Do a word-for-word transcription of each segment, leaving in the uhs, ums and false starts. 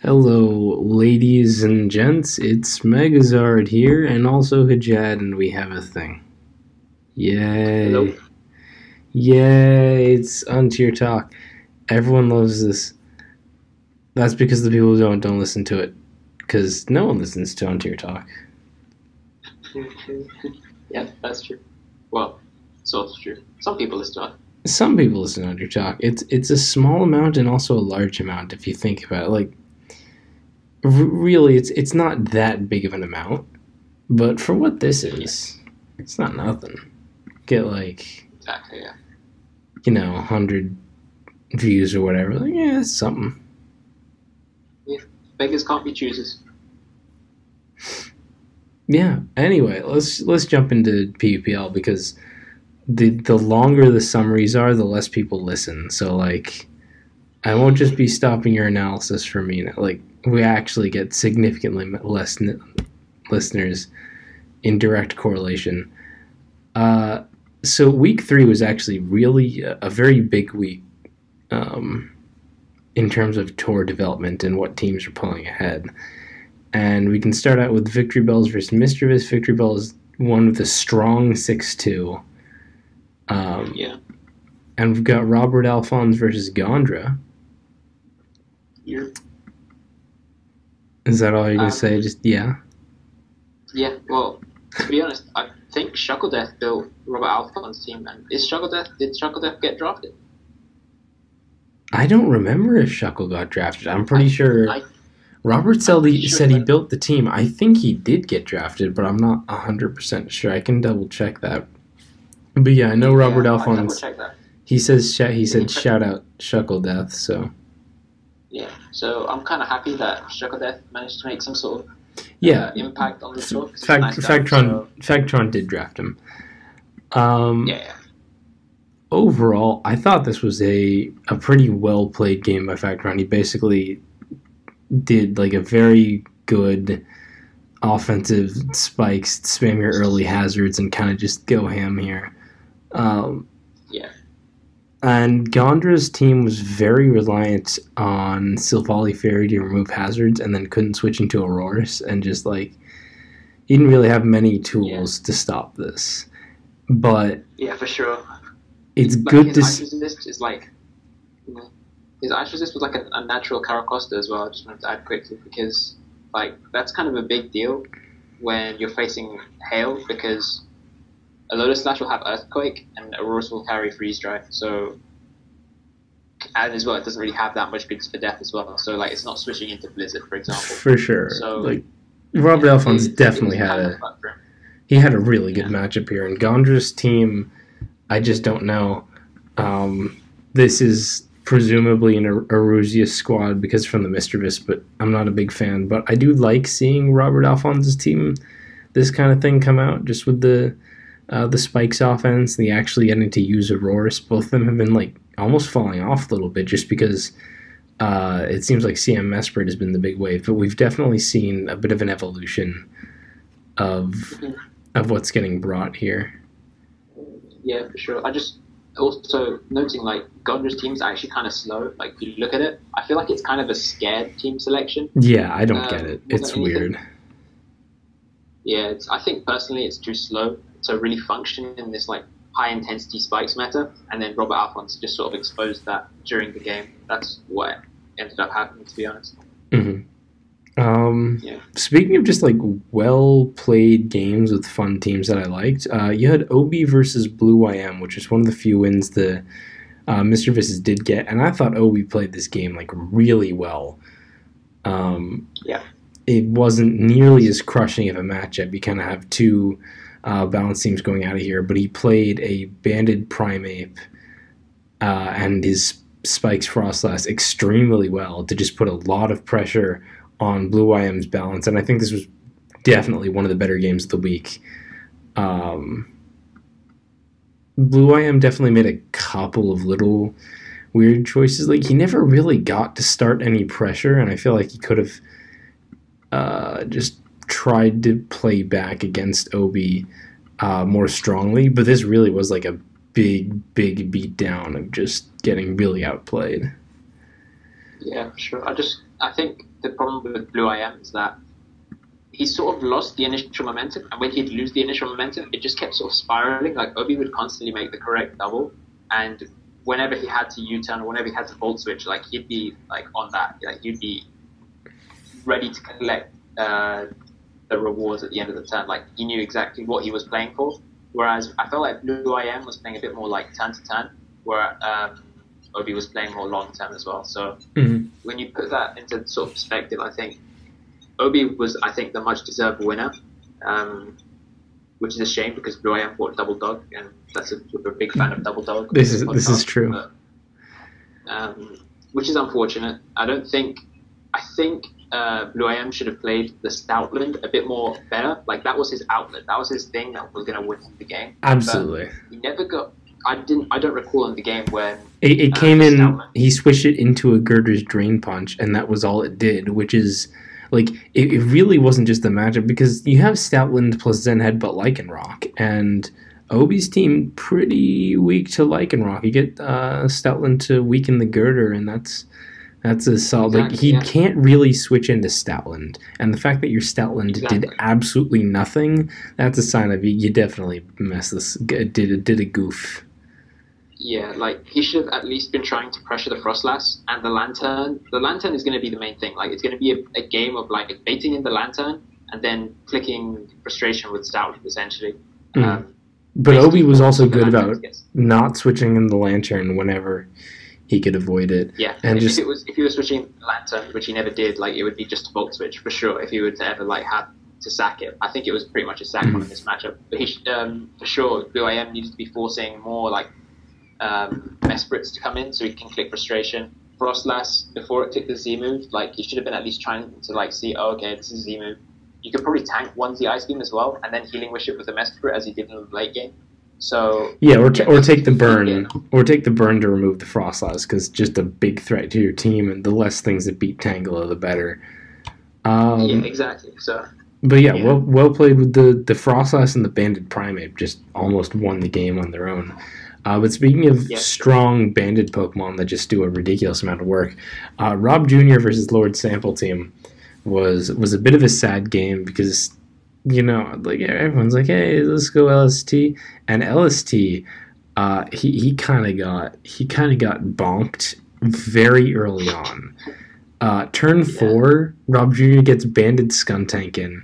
Hello, ladies and gents. It's Megazard here, and also Hajad, and we have a thing. Yay! Hello. Yay! It's Untier talk. Everyone loves this. That's because the people who don't don't listen to it, because no one listens to Untier talk. Yeah, that's true. Well, sort of true. Some people listen to it. Some people listen to Untier talk. It's it's a small amount and also a large amount if you think about it. Like, r- really, it's it's not that big of an amount, but for what this is, it's not nothing. Get like, Exactly, yeah. you know, one hundred views or whatever. Like, yeah, it's something. Beggars can't be choosers. Yeah. Anyway, let's let's jump into PvPL because the the longer the summaries are, the less people listen. So like, I won't just be stopping your analysis for me. Like, we actually get significantly less n- listeners in direct correlation. Uh, so week three was actually really a, a very big week um, in terms of tour development and what teams are pulling ahead. And we can start out with Victory Bells versus Mischievous. Victory Bells won with a strong six two. Um, Yeah. and we've got Robert Alphonse versus Gondra. Yeah. Is that all you're going to Um, say? Just, yeah? Yeah, well, to be honest, I think Shuckledeath built Robert Alphon's team, and is Shuckledeath, did Shuckledeath get drafted? I don't remember if Shuckle got drafted. I'm pretty I- sure I, Robert said pretty he, sure said he that- built the team. I think he did get drafted, but I'm not one hundred percent sure. I can double check that. But yeah, I know Robert yeah, I'll double Alphonse. check that. He says sh- he said Yeah. shout out Shuckle Death. So Yeah, so I'm kind of happy that Shuckledeath managed to make some sort of yeah, uh, impact on the tour. 'cause he's a Fact, nice guy, Factron so- Factron did draft him. Um, yeah, yeah. Overall, I thought this was a a pretty well played game by Factron. He basically did like a very good offensive spikes, spam your early hazards, and kind of just go ham here. Um, Yeah. And Gondra's team was very reliant on Silvally Fairy to remove hazards and then couldn't switch into Auroras and just like he didn't really have many tools to stop this. But Yeah, for sure. it's Like, good his to ice see. resist is like you know, his ice resist was like a, a natural Caracosta as well. I just wanted to add quickly because like that's kind of a big deal when you're facing hail because a Lotus Slash will have Earthquake and Auroras will carry Freeze Dry. So and as well, it doesn't really have that much goods for death as well. So like it's not switching into Blizzard, for example. For sure. So like Robert yeah, Alphonse it- it definitely was had kind a of fun for him. he had a really good Yeah. matchup here. And Gondra's team, I just don't know. Um, this is presumably an Ar- Arusius squad because from the Mischievous, but I'm not a big fan. But I do like seeing Robert Alphonse's team, this kind of thing come out, just with the uh, the spikes offense, the actually getting to use Auroras. Both of them have been like almost falling off a little bit just because uh, it seems like C M Mesprit has been the big wave. But we've definitely seen a bit of an evolution of Mhm. of what's getting brought here. Yeah, for sure. I just also noting like Gondra's team is actually kind of slow. Like if you look at it, I feel like it's kind of a scared team selection. Yeah, I don't Um, get it. more It's than anything. weird. Yeah, it's, I think personally it's too slow to really function in this like high intensity spikes meta. And then Robert Alphonse just sort of exposed that during the game. That's what ended up happening, to be honest. hmm Um, Yeah. Speaking of just like well played games with fun teams that I liked, uh, you had O B versus Blue Y M, which is one of the few wins the uh, Mischievous did get, and I thought O B played this game like really well. Um, Yeah. It wasn't nearly as crushing of a matchup. You kind of have two uh, balance teams going out of here, but he played a banded Primeape uh, and his Spikes Frostlass extremely well to just put a lot of pressure on Blue Y M's balance, and I think this was definitely one of the better games of the week. Um, Blue Y M definitely made a couple of little weird choices. Like he never really got to start any pressure, and I feel like he could have uh, just tried to play back against Obi uh, more strongly. But this really was like a big, big beatdown of just getting really outplayed. Yeah, for sure. I just I think the problem with Blue I M is that he sort of lost the initial momentum, and when he'd lose the initial momentum, it just kept sort of spiraling. Like Obi would constantly make the correct double, and whenever he had to U-turn or whenever he had to volt switch, like he'd be like on that, like he'd be ready to collect uh, the rewards at the end of the turn. Like he knew exactly what he was playing for. Whereas I felt like Blue I M was playing a bit more like turn to turn, where um, Obi was playing more long term as well. So mm-hmm. when you put that into sort of perspective, I think Obi was, I think, the much deserved winner, um, which is a shame because Blue I M fought Double Dog, and that's a, we're a big fan of Double Dog. This is this is true. But, um, which is unfortunate. I don't think. I think uh, Blue I M should have played the Stoutland a bit more better. Like that was his outlet. That was his thing that was going to win him the game. Absolutely. But he never got. I didn't. I don't recall in the game when it, it uh, came in. Stoutland, he switched it into a Girder's Drain Punch, and that was all it did. Which is like it, it really wasn't just the matchup because you have Stoutland plus Zen Headbutt Lycanroc, and Obi's team pretty weak to Lycanroc. You get uh, Stoutland to weaken the Girder, and that's. That's a solid. Exactly, like he yeah. can't really switch into Stoutland, and the fact that your Stoutland Exactly. did absolutely nothing—that's a sign of you. You definitely messed this. Did a, did a goof. Yeah, like he should have at least been trying to pressure the Frostlass and the Lantern. The Lantern is going to be the main thing. Like it's going to be a, a game of like baiting in the Lantern and then clicking frustration with Stoutland essentially. Mm. Um, but Obi was also the good Lantern, about yes. not switching in the Lantern whenever he could avoid it. Yeah, and if, just if it was if he was switching Lantern, which he never did, like it would be just a Volt Switch for sure. If he were to ever like have to sack it, I think it was pretty much a sack Mhm. one in this matchup. But he should, um, for sure, Blue I M needed to be forcing more like um, Mesprits to come in so he can click frustration. Frostlass before it clicked the Z move, like he should have been at least trying to like see, oh, okay, this is Z move. You could probably tank one Z Ice Beam as well, and then healing wish it with the Mesprit as he did in the late game. So yeah, or t- yeah, or take the burn, yeah. or take the burn to remove the Frostlass because just a big threat to your team, and the less things that beat Tangela, the better. Um, yeah, exactly. So. But yeah, Yeah. well well played with the the Frostlass and the Banded Primeape just almost won the game on their own. Uh, but speaking of Yeah. strong banded Pokemon that just do a ridiculous amount of work, uh, Rob Junior versus Lord Sample Team was was a bit of a sad game because you know like everyone's like, hey, let's go L S T, and L S T uh, he he kind of got he kind of got bonked very early on. Uh, turn Yeah. four, Rob Junior gets banded Skuntank in,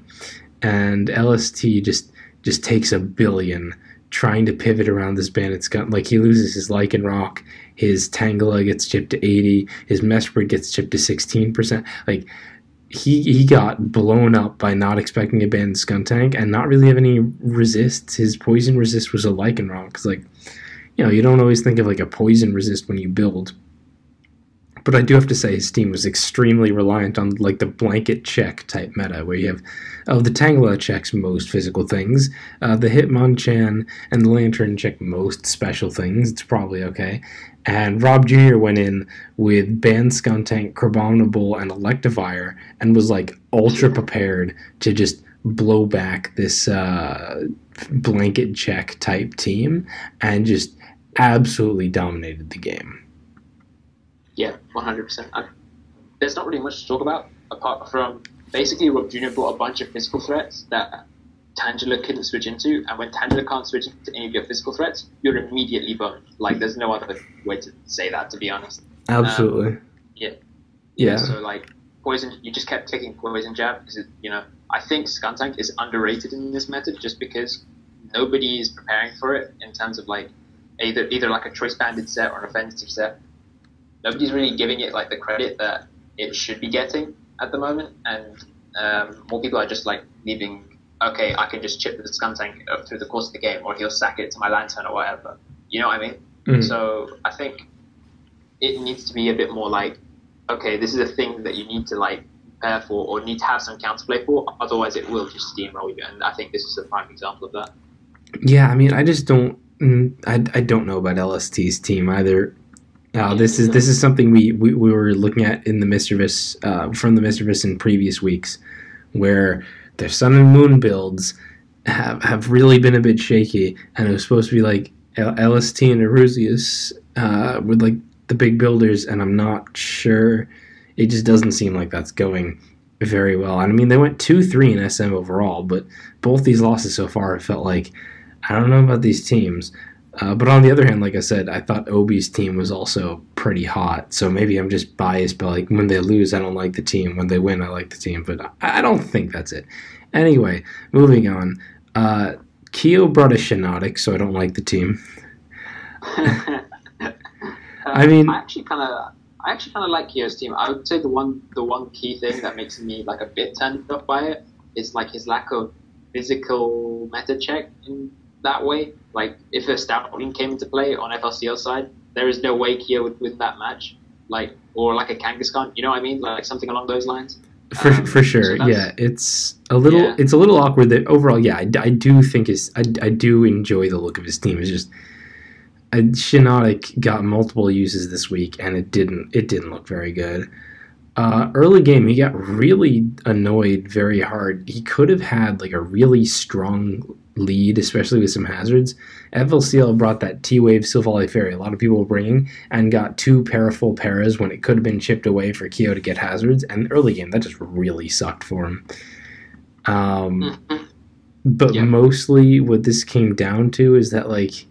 and L S T just just takes a billion trying to pivot around this banded Skun. Like he loses his Lycanroc, his Tangela gets chipped to eighty, his Mesprit gets chipped to sixteen percent. Like he he got blown up by not expecting a banded Skuntank and not really have any resists. His poison resist was a Lycanroc because like you know you don't always think of like a poison resist when you build. But I do have to say his team was extremely reliant on like the blanket check type meta where you have, oh, the Tangela checks most physical things, uh, the Hitmonchan and the Lantern check most special things. It's probably okay. And Rob Junior went in with Band Skuntank, Crabominable, and Electivire and was like ultra prepared to just blow back this uh, blanket check type team and just absolutely dominated the game. Yeah, one hundred percent. There's not really much to talk about apart from basically Rob Junior brought a bunch of physical threats that Tangela couldn't switch into, and when Tangela can't switch into any of your physical threats, you're immediately boned. Like, there's no other way to say that, to be honest. Absolutely. Um, yeah. Yeah. So, like, poison, you just kept taking poison jab because, it, you know, I think Skuntank is underrated in this method just because nobody is preparing for it in terms of, like, either either like a choice banded set or an offensive set. Nobody's really giving it like the credit that it should be getting at the moment, and um, more people are just like leaving. Okay, I can just chip the Skuntank up through the course of the game, or he'll sack it to my Lantern or whatever. You know what I mean? Mm-hmm. So I think it needs to be a bit more like, okay, this is a thing that you need to like prepare for, or need to have some counterplay for. Otherwise, it will just steamroll you, and I think this is a prime example of that. Yeah, I mean, I just don't. I, I don't know about L S T's team either. Uh, this is this is something we, we, we were looking at in the Mischievous uh, from the Mischievous in previous weeks, where their Sun and Moon builds have have really been a bit shaky, and it was supposed to be like L S T and Erusius uh, were like the big builders, and I'm not sure it just doesn't seem like that's going very well. And I mean, they went two three in S M overall, but both these losses so far have felt like, I don't know about these teams. Uh, but on the other hand, like I said, I thought Obi's team was also pretty hot. So maybe I'm just biased, but like when they lose, I don't like the team. When they win, I like the team. But I, I don't think that's it. Anyway, moving on. Uh, Keo brought a Shiinotic, so I don't like the team. uh, I mean, I actually kind of, I actually kind of like Keo's team. I would say the one, the one key thing that makes me like a bit turned off by it is like his lack of physical meta check in that way. Like if a Stoutling came into play on F L C L side, there is no way Keo would win that match. Like or like a Kangaskhan, you know what I mean? Like something along those lines. For Um, for sure, so yeah. It's a little yeah. it's a little awkward that overall, yeah. I, I do think is I, I do enjoy the look of his team. It's just uh, Shiinotic got multiple uses this week, and it didn't it didn't look very good. Uh, early game, he got really annoyed very hard. He could have had like a really strong lead, especially with some hazards. F L C L brought that T-Wave Silvally Fairy, a lot of people were bringing, and got two Parafull Paras when it could have been chipped away for Keo to get hazards. And early game, that just really sucked for him. Um, but Yeah. mostly what this came down to is that like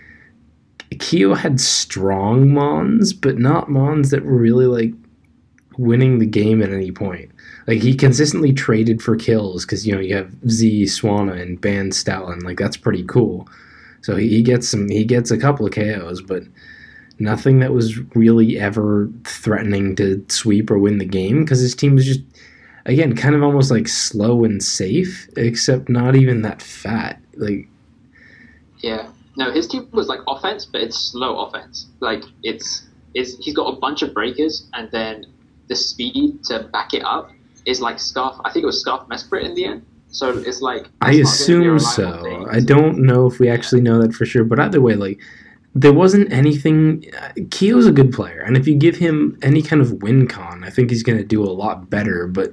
Keo had strong Mons, but not Mons that were really like winning the game at any point. Like he consistently traded for kills because you know you have Z, Swanna, and Ban Stoutland. Like that's pretty cool. So he, he gets some. He gets a couple of K Os, but nothing that was really ever threatening to sweep or win the game because his team was just again kind of almost like slow and safe, except not even that fat. Like Yeah. No, his team was like offense, but it's slow offense. Like it's is he's got a bunch of breakers, and then the speed to back it up is like Scarf. I think it was Scarf Mesprit in the end. So it's like I it's not gonna be a assume reliable so. thing. I don't know if we actually know that for sure, but either way, like there wasn't anything. Keo's a good player, and if you give him any kind of win con, I think he's going to do a lot better. But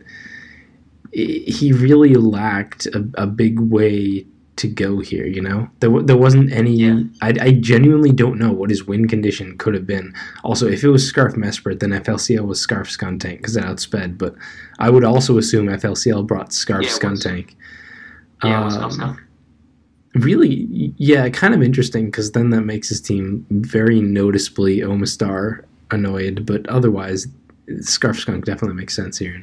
he really lacked a, a big way to go here. You know, there there wasn't any. Yeah. I, I genuinely don't know what his win condition could have been. Also, if it was Scarf Mesprit, then F L C L was Scarf Skuntank because it outsped. But I would also assume F L C L brought Scarf Yeah, it was. Skuntank. Yeah, it was Um, Scarf. Really, yeah, kind of interesting because then that makes his team very noticeably Omastar annoyed, but otherwise, Scarf Skunk definitely makes sense here.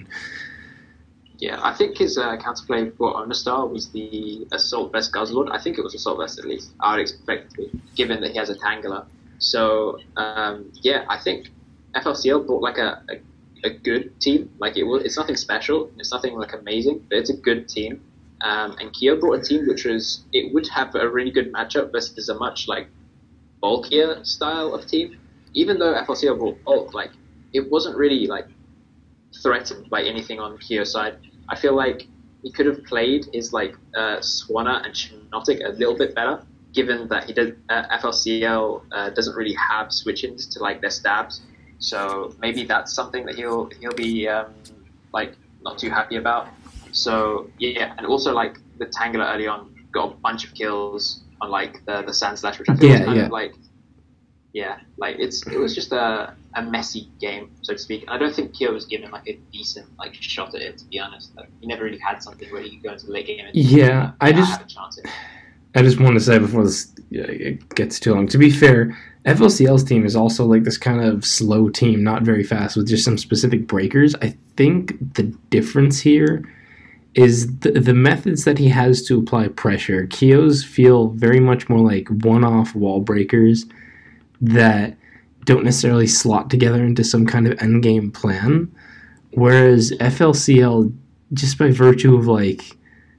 Yeah, I think his uh, counterplay for Omastar was the Assault Vest Guzzlord. I think it was Assault Vest at least. I would expect it to be, given that he has a Tangler. So, um, yeah, I think F L C L brought like a, a, a good team. Like it was, it's nothing special. It's nothing like amazing, but it's a good team. Um, and Keo brought a team which was, it would have a really good matchup versus a much like bulkier style of team. Even though F L C L brought bulk, like it wasn't really like threatened by anything on Keo's side. I feel like he could have played his like uh, Swanna and Shiinotic a little bit better, given that he did uh, F L C L uh, doesn't really have switch-ins to like their stabs. So maybe that's something that he'll he'll be um, like not too happy about. So yeah, and also like the Tangler early on got a bunch of kills on like the the Sand Slash, which I feel Yeah, was kind yeah. of like yeah, like it's it was just a a messy game, so to speak. I don't think Keo was given like a decent like shot at it, to be honest. Like, he never really had something where he could go into the late game and Yeah, I just have a chance at it. I just want to say before this uh, it gets too long. To be fair, F L C L's team is also like this kind of slow team, not very fast, with just some specific breakers. I think the difference here is the, the methods that he has to apply pressure. Keo's feel very much more like one-off wall breakers that don't necessarily slot together into some kind of endgame plan, whereas F L C L, just by virtue of like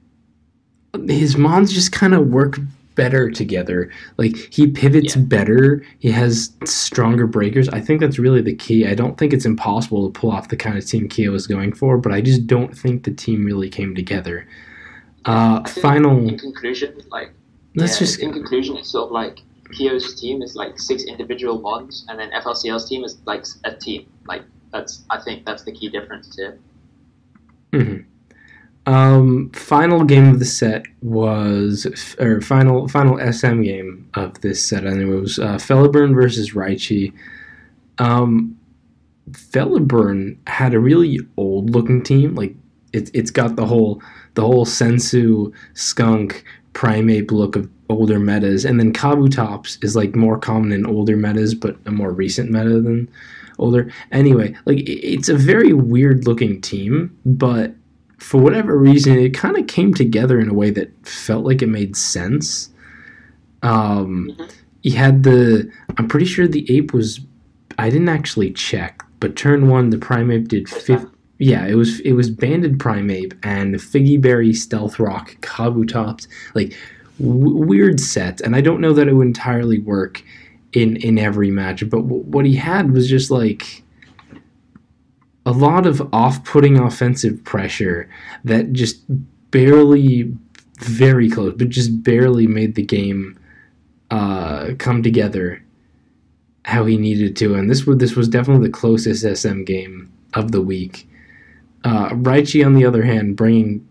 his mons just kind of work better together. Like he pivots Yeah. better, he has stronger breakers. I think that's really the key. I don't think it's impossible to pull off the kind of team Keo was going for, but I just don't think the team really came together. Uh, I think final. in conclusion, like Let's yeah, just in conclusion, it's sort of like Keo's team is like six individual mons, and then F L C L's team is like a team. Like that's I think that's the key difference here. Mhm. Um, final game of the set was, or final final S M game of this set, and it was uh, Felleburn versus Raichi. Um, Velaburn had a really old looking team. Like it's it's got the whole the whole Sensu skunk Primeape look of older metas, and then Kabutops is like more common in older metas, but a more recent meta than older. Anyway, like it's a very weird looking team, but for whatever reason, it kind of came together in a way that felt like it made sense. Um, mm-hmm. You had the, I'm pretty sure the ape was, I didn't actually check, but turn one, the Primeape did fifty. Yeah, it was it was Banded Primeape and Figgy Berry Stealth Rock Kabutops, like w- weird sets, and I don't know that it would entirely work in in every match, but w- what he had was just like a lot of off-putting offensive pressure that just barely, very close, but just barely made the game uh, come together how he needed to, and this was this was definitely the closest S M game of the week. Uh, Raichi, on the other hand, bringing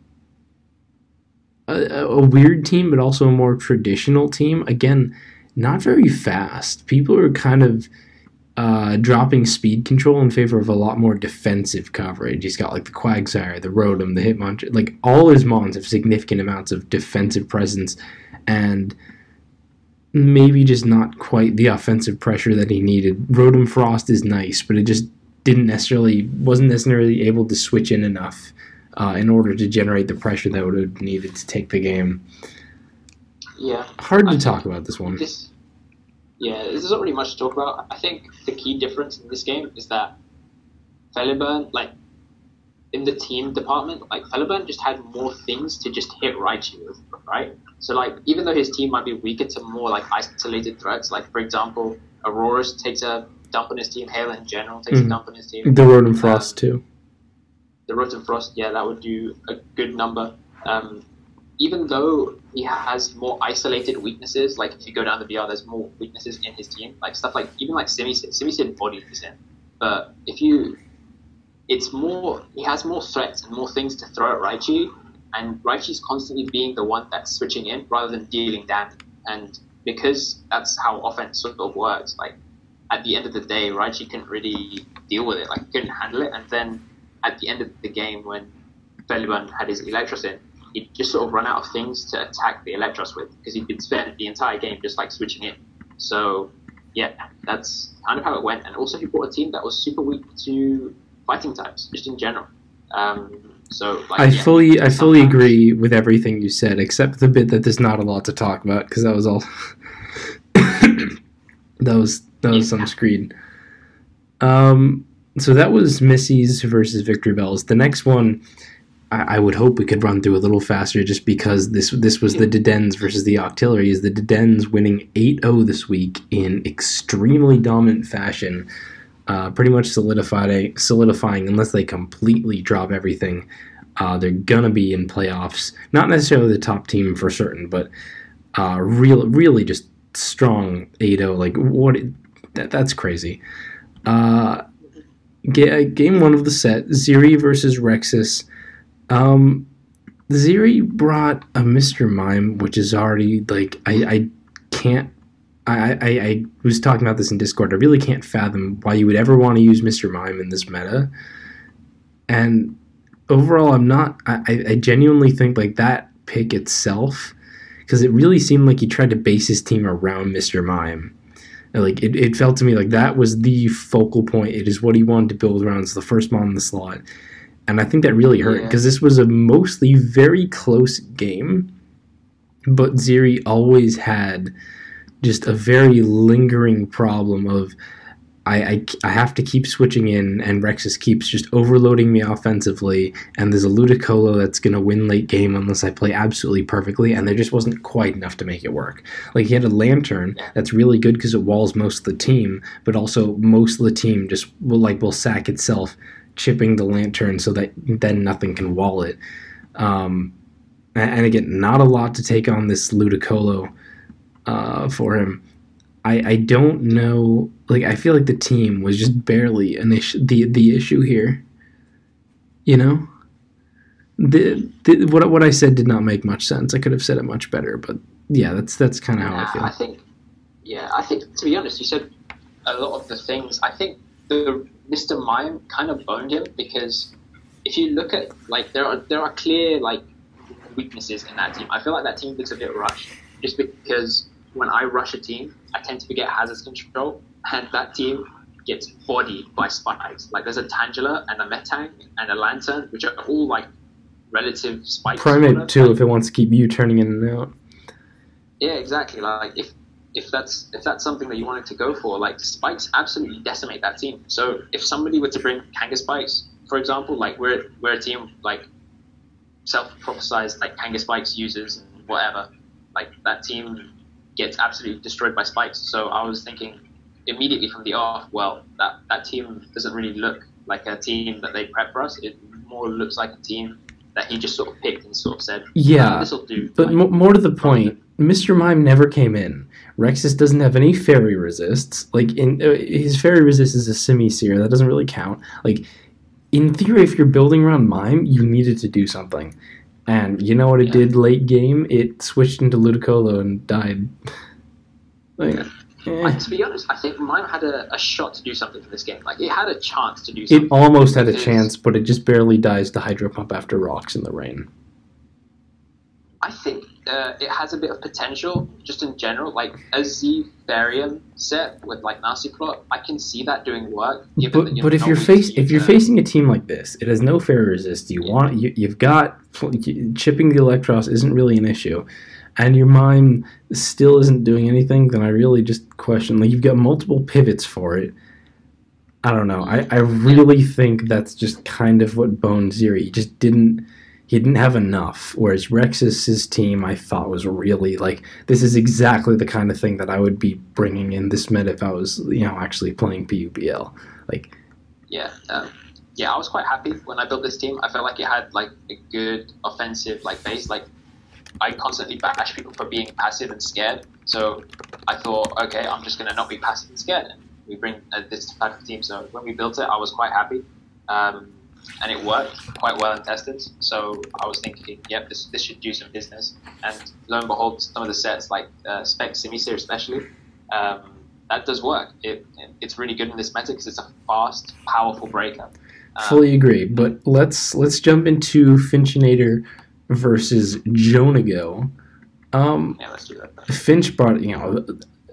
a, a weird team, but also a more traditional team. Again, not very fast. People are kind of uh, dropping speed control in favor of a lot more defensive coverage. He's got like the Quagsire, the Rotom, the Hitmonchan. Like all his mons have significant amounts of defensive presence, and maybe just not quite the offensive pressure that he needed. Rotom Frost is nice, but it just didn't necessarily, wasn't necessarily able to switch in enough uh, in order to generate the pressure that would have needed to take the game. Yeah. Hard to I talk about this one. This, yeah, there's not really much to talk about. I think the key difference in this game is that Velaburn, like, in the team department, like, Velaburn just had more things to just hit Raichi with, right? So, like, even though his team might be weaker to more, like, isolated threats, like, for example, Aurora's takes a dump on his team, Hail in general takes mm. a dump on his team. The Rotom Frost, um, too. The Rotom Frost, yeah, that would do a good number. Um, even though he has more isolated weaknesses, like, if you go down the B R, there's more weaknesses in his team, like, stuff like, even like Simisid, Simisid body is in. But if you, it's more, he has more threats and more things to throw at Raichi, and Raichi's constantly being the one that's switching in rather than dealing damage. And because that's how offense sort of works, like, at the end of the day, Raichi couldn't really deal with it, like, he couldn't handle it, and then at the end of the game, when Velaburn had his Electros in, he'd just sort of run out of things to attack the Electros with, because he'd been spent the entire game just, like, switching in. So, yeah, that's kind of how it went, and also he brought a team that was super weak to fighting types, just in general. Um, so, like, I yeah, fully, I fully agree with everything you said, except the bit that there's not a lot to talk about, because that was all... that was... That was some screed. Um, so that was Missy's versus Victor Bell's. The next one, I, I would hope we could run through a little faster, just because this this was the Dedens versus the Octilleries. The Dedens winning eight oh this week in extremely dominant fashion, uh, pretty much solidifying, solidifying, unless they completely drop everything, uh, they're going to be in playoffs. Not necessarily the top team for certain, but uh, real, really just strong eight oh. Like, what... That, that's crazy. Uh, ga- game one of the set, Ziri versus Rexus. Um, Ziri brought a Mister Mime, which is already, like, I, I can't... I, I, I was talking about this in Discord. I really can't fathom why you would ever want to use Mister Mime in this meta. And overall, I'm not... I, I genuinely think, like, that pick itself, because it really seemed like he tried to base his team around Mister Mime. Like it, it felt to me like that was the focal point. It is what he wanted to build around. It's the first mon in the slot. And I think that really hurt, because yeah. this was a mostly very close game, but Ziri always had just a very lingering problem of I, I, I have to keep switching in, and Rexus keeps just overloading me offensively, and there's a Ludicolo that's going to win late game unless I play absolutely perfectly, and there just wasn't quite enough to make it work. Like, he had a Lantern that's really good because it walls most of the team, but also most of the team just will, like, will sack itself, chipping the Lantern so that then nothing can wall it. Um, and, and again, not a lot to take on this Ludicolo uh, for him. I, I don't know, like, I feel like the team was just barely an issue, the the issue here, you know? The, the what what I said did not make much sense. I could have said it much better, but yeah, that's that's kind of how yeah, I feel. I think, yeah, I think, to be honest, you said a lot of the things. I think the Mister Mime kind of boned him because if you look at like there are there are clear like weaknesses in that team. I feel like that team looks a bit rushed just because when I rush a team, I tend to forget hazard control, and that team gets bodied by spikes. Like there's a Tangela and a Metang and a Lantern, which are all like relative spikes. Primate too, like, if it wants to keep you turning in and out. Yeah, exactly. Like if if that's if that's something that you wanted to go for, like spikes absolutely decimate that team. So if somebody were to bring Kanga spikes, for example, like we're we're a team like self-prophesized like Kanga spikes users and whatever, like that team gets absolutely destroyed by spikes. So I was thinking immediately from the off, well, that that team doesn't really look like a team that they prep for us. It more looks like a team that he just sort of picked and sort of said, yeah, this will do. But like, more to the point, Mister Mime never came in. Rexus doesn't have any fairy resists. Like in uh, his fairy resist is a semi-seer. That doesn't really count. Like in theory, if you're building around Mime, you needed to do something. And you know what it yeah. did late game? It switched into Ludicolo and died. Like, yeah. eh. Like, to be honest, I think Mime had a, a shot to do something for this game. Like, it had a chance to do something. It almost had a because chance, but it just barely dies to Hydro Pump after rocks in the rain. I think uh, it has a bit of potential, just in general. Like, a Z Therium set with, like, Nasty Plot, I can see that doing work. Given But, that you but have if no you're weak face team if you're to- facing a team like this, it has no fair resist. You Yeah. want you, you've got chipping the Electros isn't really an issue, and your Mime still isn't doing anything. Then I really just question. Like you've got multiple pivots for it. I don't know. I, I really think that's just kind of what boned Zeri. He just didn't. He didn't have enough. Whereas Rexus's team, I thought was really like this is exactly the kind of thing that I would be bringing in this meta if I was you know actually playing P U B L. Like Yeah, um, yeah, I was quite happy when I built this team. I felt like it had like a good offensive like base. Like I constantly bash people for being passive and scared. So I thought, okay, I'm just gonna not be passive and scared. And we bring uh, this type of team. So when we built it, I was quite happy, um, and it worked quite well and tested. So I was thinking, yep, this this should do some business. And lo and behold, some of the sets like uh, Spec Simiseer especially. Um, That does work. It, it's really good in this meta because it's a fast, powerful breaker. Um, Fully agree, but let's let's jump into Finchinator versus Jonago. Um, yeah, let's do that. Finch brought you know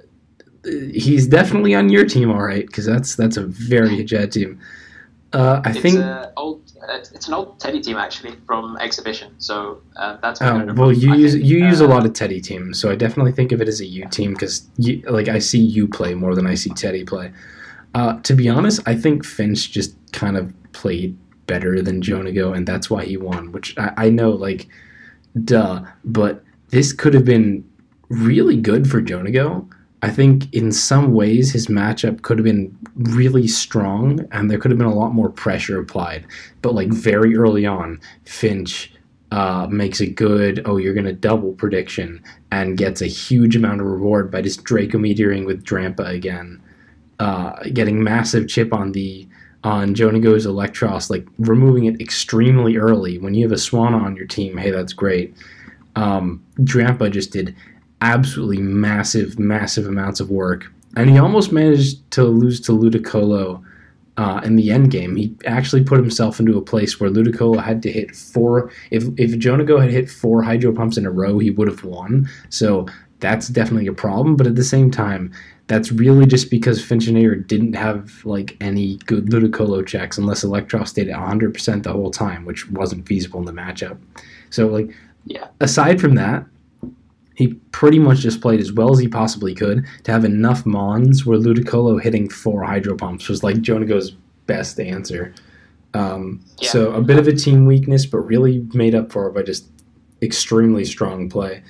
he's definitely on your team, all right, because that's that's a very Jad team. Uh, I It's think. a old. It's it's an old Teddy team actually from Exhibition. So uh, that's. Oh what well, you I use think, you use uh, a lot of Teddy teams, so I definitely think of it as a U team because like I see you play more than I see Teddy play. Uh, to be honest, I think Finch just kind of played better than Jonago, and that's why he won. Which I, I know, like, duh, but this could have been really good for Jonago. I think in some ways his matchup could have been really strong, and there could have been a lot more pressure applied. But like very early on, Finch uh, makes a good, oh, you're going to double prediction and gets a huge amount of reward by just Draco Meteoring with Drampa again, uh, getting massive chip on the on Jonago's Electros, like removing it extremely early. When you have a Swanna on your team, hey, that's great. Um, Drampa just did absolutely massive, massive amounts of work. And he almost managed to lose to Ludicolo uh, in the end game. He actually put himself into a place where Ludicolo had to hit four. If if Jonago had hit four Hydro Pumps in a row, he would have won. So that's definitely a problem. But at the same time, that's really just because Finchinator didn't have like any good Ludicolo checks unless Electro stayed at one hundred percent the whole time, which wasn't feasible in the matchup. So like, yeah. Aside from that, he pretty much just played as well as he possibly could to have enough Mons where Ludicolo hitting four Hydro Pumps was like Jonago's best answer. Um, Yeah. So a bit of a team weakness, but really made up for it by just extremely strong play.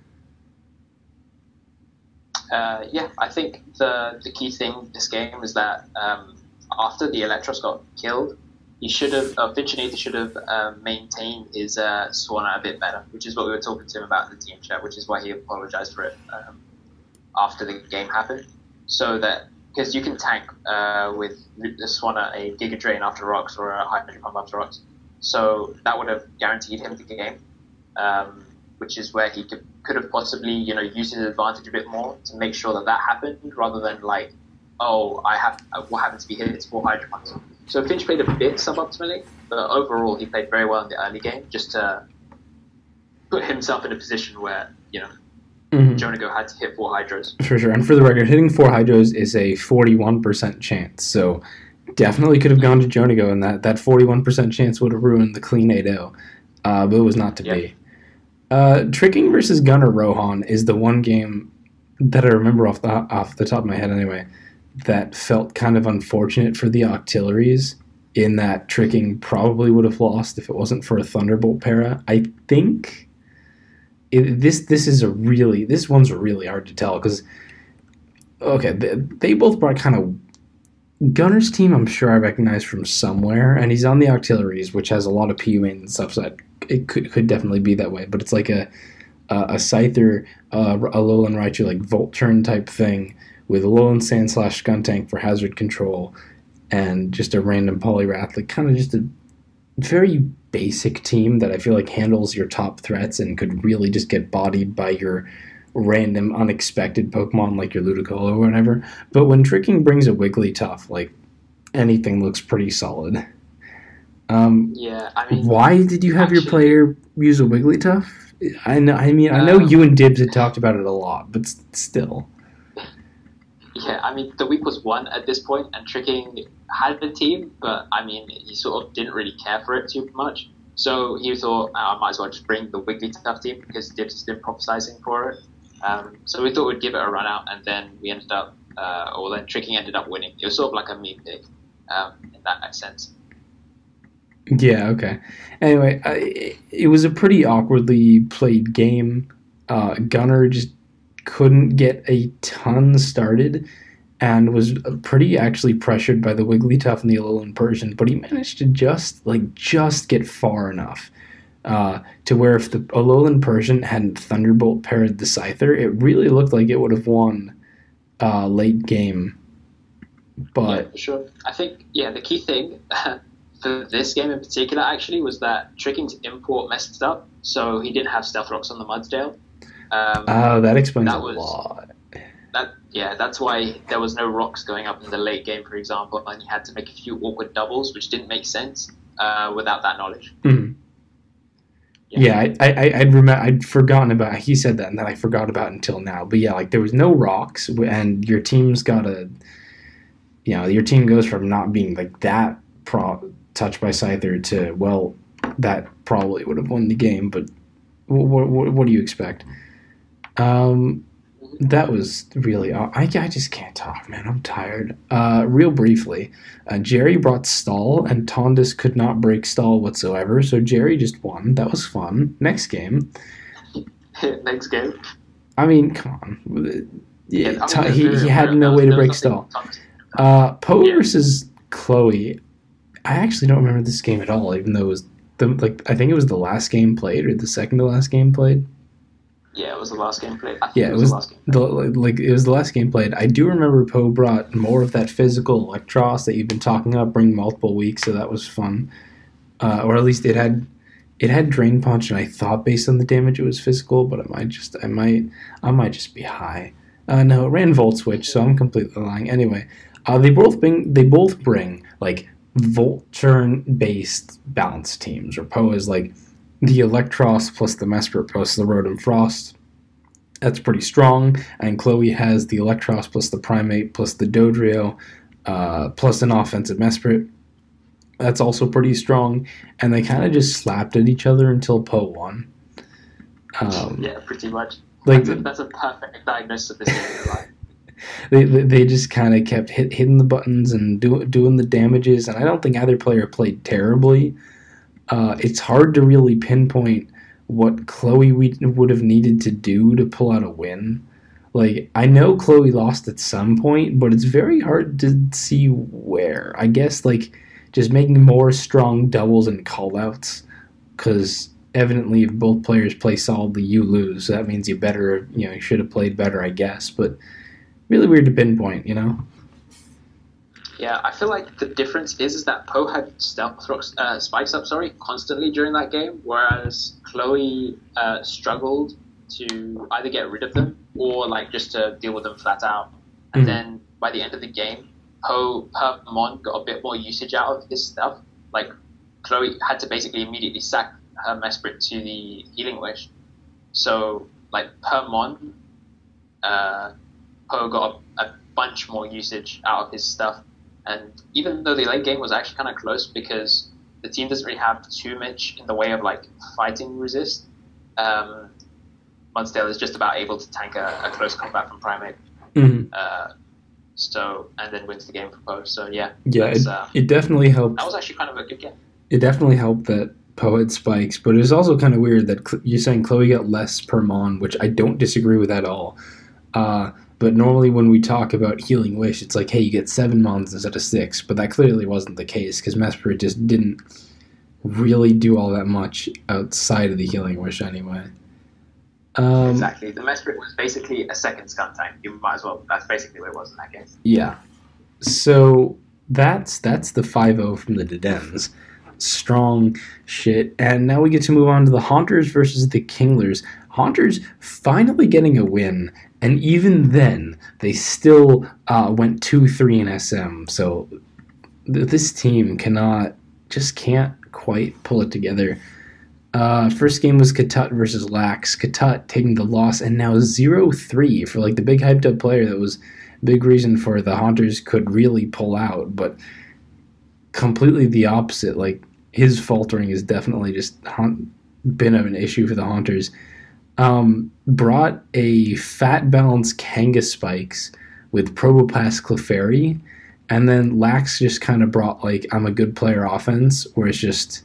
Uh, yeah, I think the the key thing this game is that um, after the Electros got killed, he should have, uh, Finchinator should have um, maintained his uh, Swanna a bit better, which is what we were talking to him about in the team chat, which is why he apologized for it um, after the game happened. So that, because you can tank uh, with the Swanna a Giga Drain after rocks or a Hydro Pump after rocks. So that would have guaranteed him the game, um, which is where he could, could have possibly, you know, used his advantage a bit more to make sure that that happened rather than like oh, I have uh, what happens if he hits four Hydra ones. So Finch played a bit suboptimally, but overall he played very well in the early game, just to put himself in a position where, you know, mm-hmm. Jonago had to hit four Hydras. For sure, and for the record, hitting four Hydras is a forty-one percent chance, so definitely could have gone to Jonago, and that, that forty-one percent chance would have ruined the clean eight oh, uh, but it was not to yep. be. Uh, Tricking versus Gunner Rohan is the one game that I remember off the off the top of my head anyway, that felt kind of unfortunate for the Octilleries, in that Tricking probably would have lost if it wasn't for a Thunderbolt para. I think it, this this is a really this one's really hard to tell because okay, they, they both brought kind of Gunner's team. I'm sure I recognize from somewhere, and he's on the Octilleries, which has a lot of P U and stuff. So it could could definitely be that way, but it's like a a, a Scyther, uh, a Alolan Raichu like Volt Turn type thing with Alolan Sand slash Skuntank for hazard control, and just a random Poliwrath, like kind of just a very basic team that I feel like handles your top threats and could really just get bodied by your random unexpected Pokemon like your Ludicolo or whatever. But when Tricking brings a Wigglytuff, like anything looks pretty solid. Um, yeah, I mean, why did you have actually, your player use a Wigglytuff? I know. I mean, I know um, you and Dibs had talked about it a lot, but still. Yeah, I mean, the week was won at this point, and Tricking had a team, but I mean, he sort of didn't really care for it too much. So he thought, oh, I might as well just bring the Wigglytuff team because Dibs has been prophesizing for it. Um, so we thought we'd give it a run out, and then we ended up, uh, or then Tricking ended up winning. It was sort of like a me pick um, in that sense. Yeah, okay. Anyway, I, it was a pretty awkwardly played game. Uh, Gunner just couldn't get a ton started and was pretty actually pressured by the Wigglytuff and the Alolan Persian, but he managed to just, like, just get far enough uh, to where if the Alolan Persian hadn't Thunderbolt parried the Scyther, it really looked like it would have won uh, late game. But yeah, for sure. I think, yeah, the key thing for this game in particular, actually, was that Tricking's import messed up, so he didn't have Stealth Rocks on the Mudsdale. Um, oh, that explains that a was, lot. That yeah, that's why there was no rocks going up in the late game, for example, and he had to make a few awkward doubles, which didn't make sense uh, without that knowledge. Mm-hmm. Yeah, yeah I, I, I'd remember, I'd forgotten about. He said that, and then I forgot about it until now. But yeah, like there was no rocks, and your team's got a, you know, your team goes from not being like that pro touched by Scyther to well, that probably would have won the game. But what what, what do you expect? Um, that was really... I, I just can't talk, man. I'm tired. Uh, real briefly, uh, Jerry brought Stall, and Tondus could not break Stall whatsoever, so Jerry just won. That was fun. Next game. Next game? I mean, come on. Yeah, yeah, I mean, he, he had no way to break Stall. Uh, Poe yeah. versus Chloe. I actually don't remember this game at all, even though it was... The, like I think it was the last game played, or the second to last game played. Yeah, it was the last game played. I think yeah, it was, it was the last game played. The, like it was the last game played. I do remember Poe brought more of that physical Electros that you've been talking about, bring multiple weeks, so that was fun. Uh, or at least it had it had Drain Punch, and I thought based on the damage it was physical, but I might just I might I might just be high. Uh, no, it ran Volt Switch, so I'm completely lying. Anyway, uh, they both bring they both bring like Volt Turn based balance teams. Or Poe is like the Electros plus the Mesprit plus the Rotom Frost. That's pretty strong. And Chloe has the Electros plus the Primate plus the Dodrio uh, plus an offensive Mesprit. That's also pretty strong. And they kind of just slapped at each other until Poe won. Um, yeah, pretty much. Like that's a, that's a perfect diagnosis of this game. Like. They they just kind of kept hit, hitting the buttons and do, doing the damages. And I don't think either player played terribly. Uh, it's hard to really pinpoint what Chloe we, would have needed to do to pull out a win. Like, I know Chloe lost at some point, but it's very hard to see where. I guess, like, just making more strong doubles and callouts, because evidently if both players play solidly, you lose. So that means you better, you know, you should have played better, I guess. But really weird to pinpoint, you know? Yeah, I feel like the difference is is that Poe had stealth rocks, uh, spikes up, sorry, constantly during that game, whereas Chloe uh, struggled to either get rid of them or like just to deal with them flat out. And mm-hmm. then by the end of the game, Poe per Mon got a bit more usage out of his stuff. Like Chloe had to basically immediately sack her Mesprit to the Healing Wish. So like per Mon, uh, Poe got a, a bunch more usage out of his stuff. And even though the late game was actually kind of close because the team doesn't really have too much in the way of like fighting resist, um, Mudsdale is just about able to tank a, a close combat from Primate. Mm-hmm. Uh, so and then wins the game for Poe. So yeah, yeah, it, uh, it definitely helped. That was actually kind of a good game. It definitely helped that Poe had spikes, but it was also kind of weird that Cl- you're saying Chloe got less per Mon, which I don't disagree with at all. Uh, but normally when we talk about Healing Wish, it's like, hey, you get seven Mons instead of six, but that clearly wasn't the case because Mesprit just didn't really do all that much outside of the Healing Wish anyway. Um, exactly. The Mesprit was basically a second Scum tank. You might as well. That's basically what it was in that game. Yeah. So that's that's the five oh from the Dedens. Strong shit. And now we get to move on to the Haunters versus the Kinglers. Haunters finally getting a win, and even then, they still uh, went two three in S M. So th- this team cannot, just can't quite pull it together. Uh, first game was Katut versus Lax. Katut taking the loss, and now zero three for like the big hyped up player that was a big reason for the Haunters could really pull out, but completely the opposite. Like his faltering is definitely just haunt, been an issue for the Haunters. Um, brought a fat balanced Kanga Spikes with Probopass Clefairy, and then Lax just kind of brought like I'm a good player offense, where it's just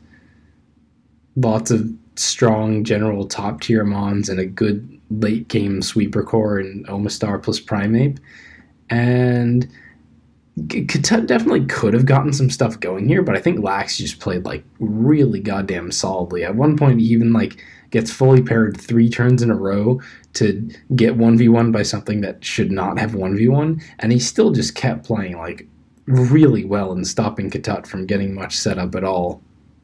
lots of strong general top tier Mons and a good late game sweeper core and Omastar plus Primeape. And Katut definitely could have gotten some stuff going here, but I think Lax just played like really goddamn solidly. At one point he even like gets fully paired three turns in a row to get one v one by something that should not have one v one, and he still just kept playing like really well and stopping Katut from getting much setup at all.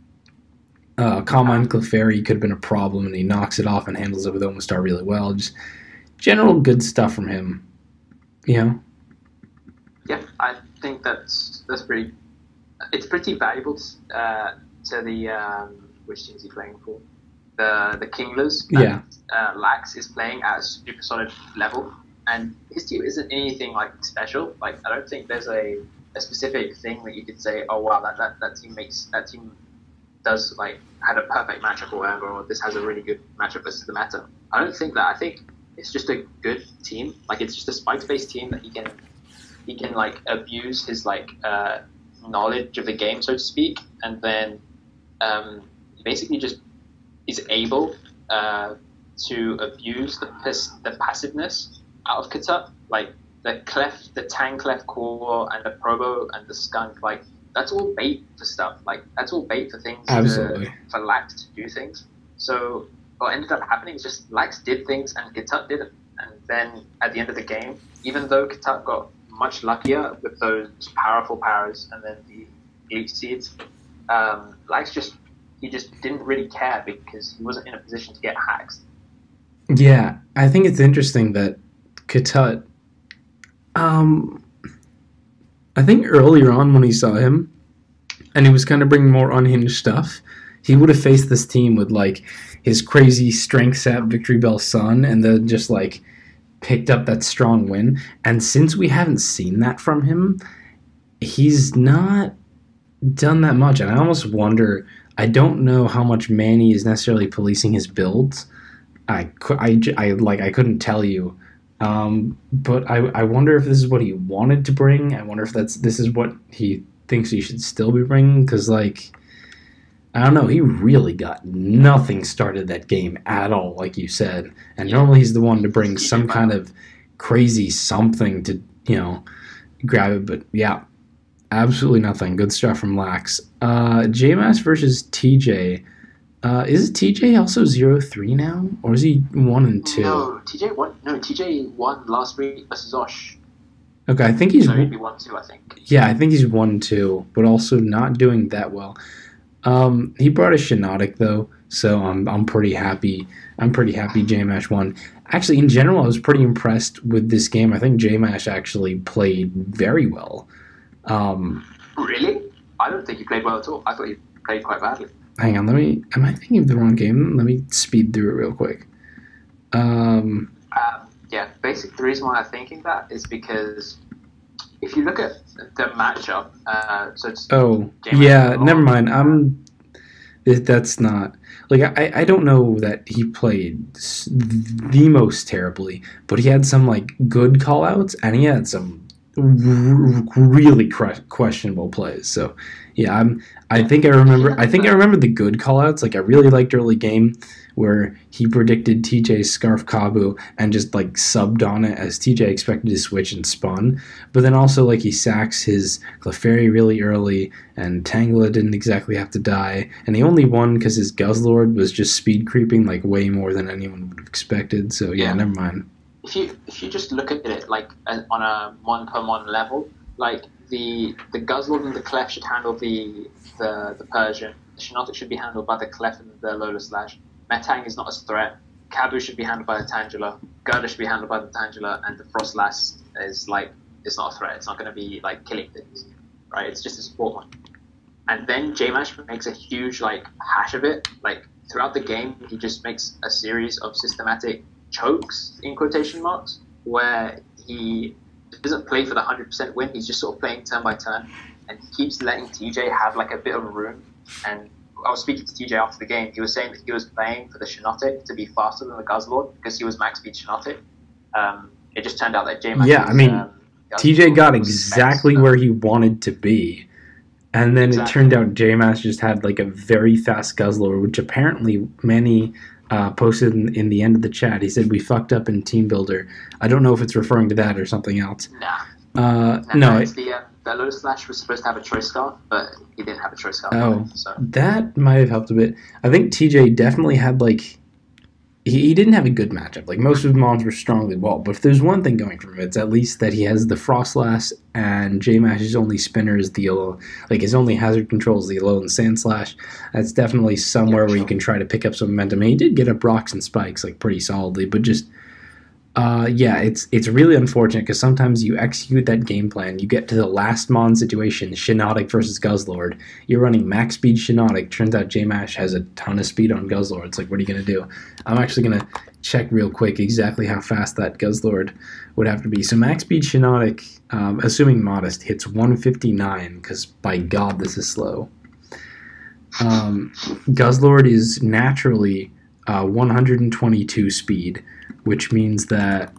Uh, Calmine Clefairy could have been a problem, and he knocks it off and handles it with Omastar really well. Just general good stuff from him, you know? Yeah, I think that's that's pretty. It's pretty valuable to, uh, to the um, which team is he playing for? The the Kinglers. Yeah. Uh, Lax is playing at a super solid level, and his team isn't anything like special. Like I don't think there's a, a specific thing that you could say, oh wow, that, that, that team makes that team does like had a perfect matchup or whatever, or this has a really good matchup versus the meta. I don't think that. I think it's just a good team. Like it's just a spikes based team that he can he can like abuse his like uh, knowledge of the game, so to speak, and then um, he basically just is able uh, to abuse the pis- the passiveness out of Katut, like the clef, the Tang clef core, and the Probo and the Skunk, like. That's all bait for stuff. Like that's all bait for things. Absolutely. To, for Lax to do things. So what ended up happening is just Lax did things and Katut didn't. And then at the end of the game, even though Katut got much luckier with those powerful powers and then the Elite Seeds, um, Lax just he just didn't really care because he wasn't in a position to get hacked. Yeah, I think it's interesting that Katut. Um. I think earlier on when he saw him, and he was kind of bringing more unhinged stuff, he would have faced this team with like his crazy strength sap Victory Bell Sun, and then just like picked up that strong win. And since we haven't seen that from him, he's not done that much. And I almost wonder, I don't know how much Manny is necessarily policing his builds. I, I, I like I couldn't tell you. Um, but I, I wonder if this is what he wanted to bring. I wonder if that's this is what he thinks he should still be bringing. Because, like, I don't know. He really got nothing started that game at all, like you said. And normally he's the one to bring some kind of crazy something to, you know, grab it. But, yeah, absolutely nothing. Good stuff from Lax. Uh, J M A S versus T J. Uh, is T J also zero three now? Or is he one and two? No, T J won. No, T J won last week versus Osh. Okay, I think he's so maybe one two. I think. Yeah, I think he's one two, but also not doing that well. Um, he brought a Shiinotic though, so I'm I'm pretty happy. I'm pretty happy J M A S won. Actually, in general, I was pretty impressed with this game. I think J Mash actually played very well. Um, Really? I don't think he played well at all. I thought he played quite badly. Hang on, let me. Am I thinking of the wrong game? Let me speed through it real quick. Um, um, yeah, basically the reason why I'm thinking that is because if you look at the matchup, uh, so it's oh yeah, never mind. I'm. That's not like I. I don't know that he played the most terribly, but he had some like good call outs and he had some r- really questionable plays. So yeah, I'm. I think I remember. I think I remember the good callouts. Like I really liked early game where he predicted T J's Scarf Kabu and just like subbed on it as T J expected to switch and spun. But then also like he sacks his Clefairy really early and Tangela didn't exactly have to die. And he only won because his Guzzlord was just speed creeping like way more than anyone would have expected. So yeah, yeah. never mind. If you if you just look at it like on a one per one level, like the the Guzzlord and the Clef should handle the the, the Persian. The Shiinotic should be handled by the Clef and the Lola Slash. Metang is not a threat. Kabu should be handled by the Tangela. Gerda should be handled by the Tangela, and the Frostlass is like it's not a threat. It's not going to be like killing things, right? It's just a support one. And then J-Mash makes a huge like hash of it. Like throughout the game, he just makes a series of systematic chokes in quotation marks where he doesn't play for the one hundred percent win. He's just sort of playing turn by turn, and he keeps letting T J have like a bit of room. And I was speaking to T J after the game. He was saying that he was playing for the Shiinotic to be faster than the Guzzlord because he was max speed Shiinotic. Um, it just turned out that J-Max Yeah, was, I mean, um, T J got exactly specs, where he wanted to be. And then exactly. It turned out J-Max just had like a very fast Guzzlord, which apparently Manny uh, posted in, in the end of the chat. He said, we fucked up in Team Builder. I don't know if it's referring to that or something else. Nah. Uh, no, no, it's the, uh, the Lotus Slash was supposed to have a choice scarf, but he didn't have a choice scarf. Oh, it, so. That might have helped a bit. I think T J definitely had like he, he didn't have a good matchup. Like most of his mons were strongly walled, but if there's one thing going from it, it's at least that he has the Frostlass and J-Mash's only spinner is the yellow. Like his only hazard control is the yellow and Sand Slash. That's definitely somewhere yeah, where sure. you can try to pick up some momentum. And he did get up rocks and spikes like pretty solidly, but just. Uh, yeah, it's it's really unfortunate because sometimes you execute that game plan, you get to the last Mon situation, Shiinotic versus Guzzlord, you're running max speed Shiinotic, turns out J-Mash has a ton of speed on Guzzlord. It's like, what are you going to do? I'm actually going to check real quick exactly how fast that Guzzlord would have to be. So max speed Shiinotic, um, assuming modest, hits one fifty-nine because by God, this is slow. Um, Guzzlord is naturally uh, one hundred twenty-two speed, which means that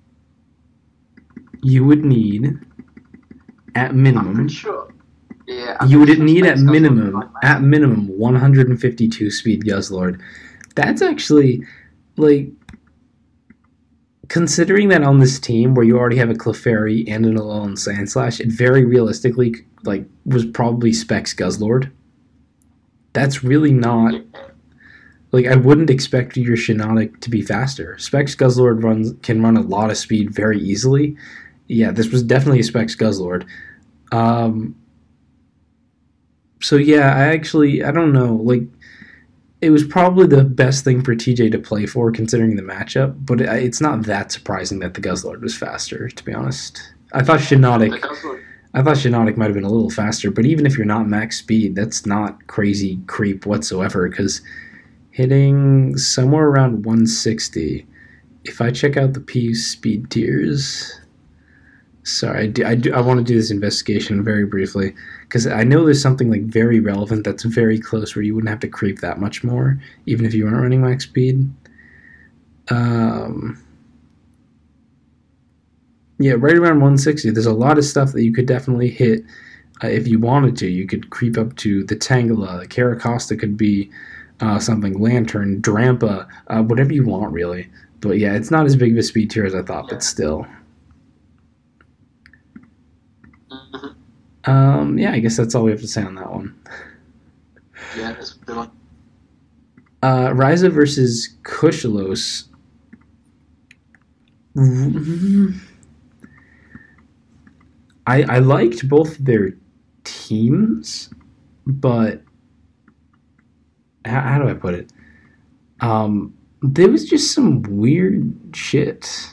you would need, at minimum, I'm pretty sure. Yeah, I'm you would sure need at minimum, like at minimum, one hundred fifty-two speed Guzzlord. That's actually, like, considering that on this team where you already have a Clefairy and an Alolan Sandslash, it very realistically, like, was probably Specs Guzzlord. That's really not... Yeah. Like, I wouldn't expect your Shiinotic to be faster. Specs Guzzlord runs can run a lot of speed very easily. Yeah, this was definitely a Specs Guzzlord. Um, so, yeah, I actually, I don't know. Like, it was probably the best thing for T J to play for, considering the matchup. But it, it's not that surprising that the Guzzlord was faster, to be honest. I thought Shiinotic... I thought Shiinotic might have been a little faster, but even if you're not max speed, that's not crazy creep whatsoever, because... hitting somewhere around one sixty. If I check out the P speed tiers, sorry, I, do, I, do, I want to do this investigation very briefly because I know there's something like very relevant that's very close where you wouldn't have to creep that much more, even if you weren't running max speed. Um, yeah, right around one sixty. There's a lot of stuff that you could definitely hit uh, if you wanted to. You could creep up to the Tangela. The Caracosta could be Uh, something, Lantern, Drampa, uh, whatever you want, really. But yeah, it's not as big of a speed tier as I thought, but still. Mm-hmm. Um, yeah, I guess that's all we have to say on that one. Yeah, that's a good one. Uh, Ryza versus Kushalos. I I liked both their teams, but how, how do I put it? Um, There was just some weird shit.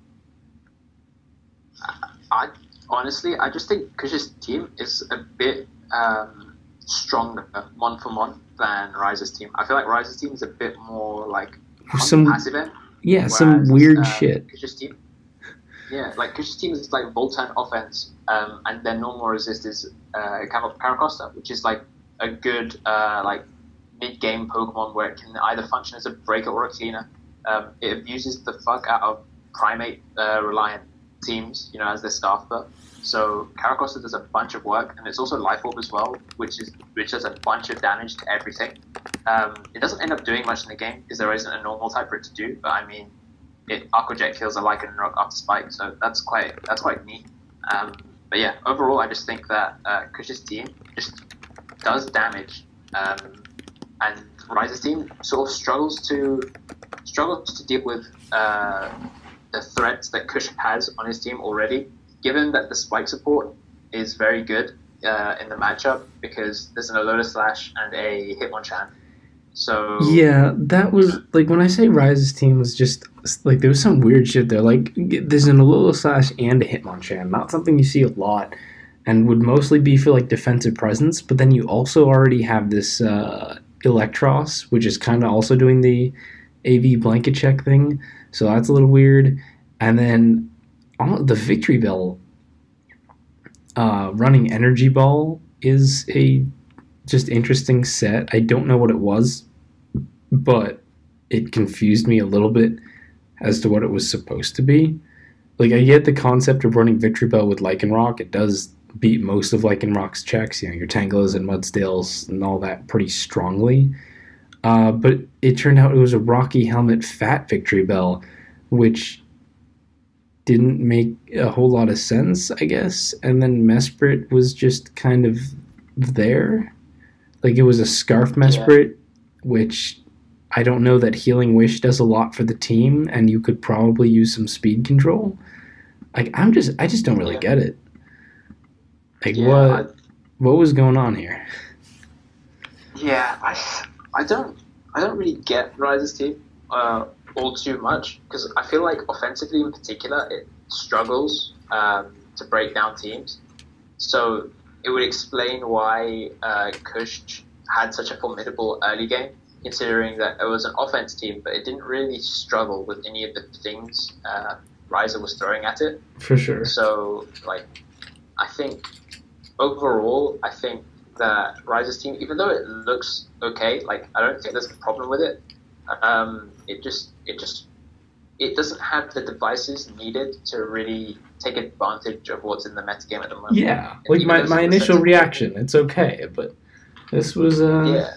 I honestly, I just think Kush's team is a bit um, stronger one for one than Rise's team. I feel like Rise's team is a bit more like on Some the passive end. yeah, Whereas, some weird uh, shit. Kush's team, yeah, like Kush's team is like Voltan offense, um, and their normal resist is uh, Caracosta, which is like a good uh, like mid-game Pokemon where it can either function as a breaker or a cleaner. Um, it abuses the fuck out of primate uh, reliant teams, you know, as their starter. So Caracosta does a bunch of work, and it's also Life Orb as well, which is which does a bunch of damage to everything. Um, it doesn't end up doing much in the game because there isn't a normal type for it to do. But I mean, it Aqua Jet kills a Lycan and Rock after Spike, so that's quite that's quite neat. Um, but yeah, overall, I just think that uh, Kush's team just does damage, um, and Rise's team sort of struggles to struggles to deal with uh, the threats that Kush has on his team already. Given that the spike support is very good uh, in the matchup because there's an Alola Slash and a Hitmonchan. So Yeah, that was like when I say Rise's team was just like there was some weird shit there. Like there's an Alola Slash and a Hitmonchan, not something you see a lot, and would mostly be for like defensive presence. But then you also already have this uh, Electros, which is kind of also doing the A V blanket check thing. So that's a little weird. And then all, the Victory Bell uh, running Energy Ball is a just interesting set. I don't know what it was, but it confused me a little bit as to what it was supposed to be. Like, I get the concept of running Victory Bell with Lycanroc. It does beat most of Lycanroc's checks, you know, your Tanglas and Mudsdales and all that pretty strongly. Uh, but it turned out it was a Rocky Helmet Fat Victory Bell, which didn't make a whole lot of sense, I guess. And then Mesprit was just kind of there. Like, it was a Scarf Mesprit, yeah. Which I don't know that Healing Wish does a lot for the team, and you could probably use some speed control. Like, I'm just, I just don't really yeah. get it. Like, yeah, what, I, what was going on here? Yeah, I, I don't, I don't really get Rise's team uh, all too much because I feel like offensively in particular it struggles um, to break down teams. So it would explain why uh, Kush had such a formidable early game, considering that it was an offense team, but it didn't really struggle with any of the things uh, Riser was throwing at it. For sure. So, like, I think overall, I think that Riser's team, even though it looks okay, like, I don't think there's a problem with it. Um, it just, it just, it doesn't have the devices needed to really take advantage of what's in the metagame at the moment. Yeah, like my, my initial reaction, it's okay, but this was uh yeah.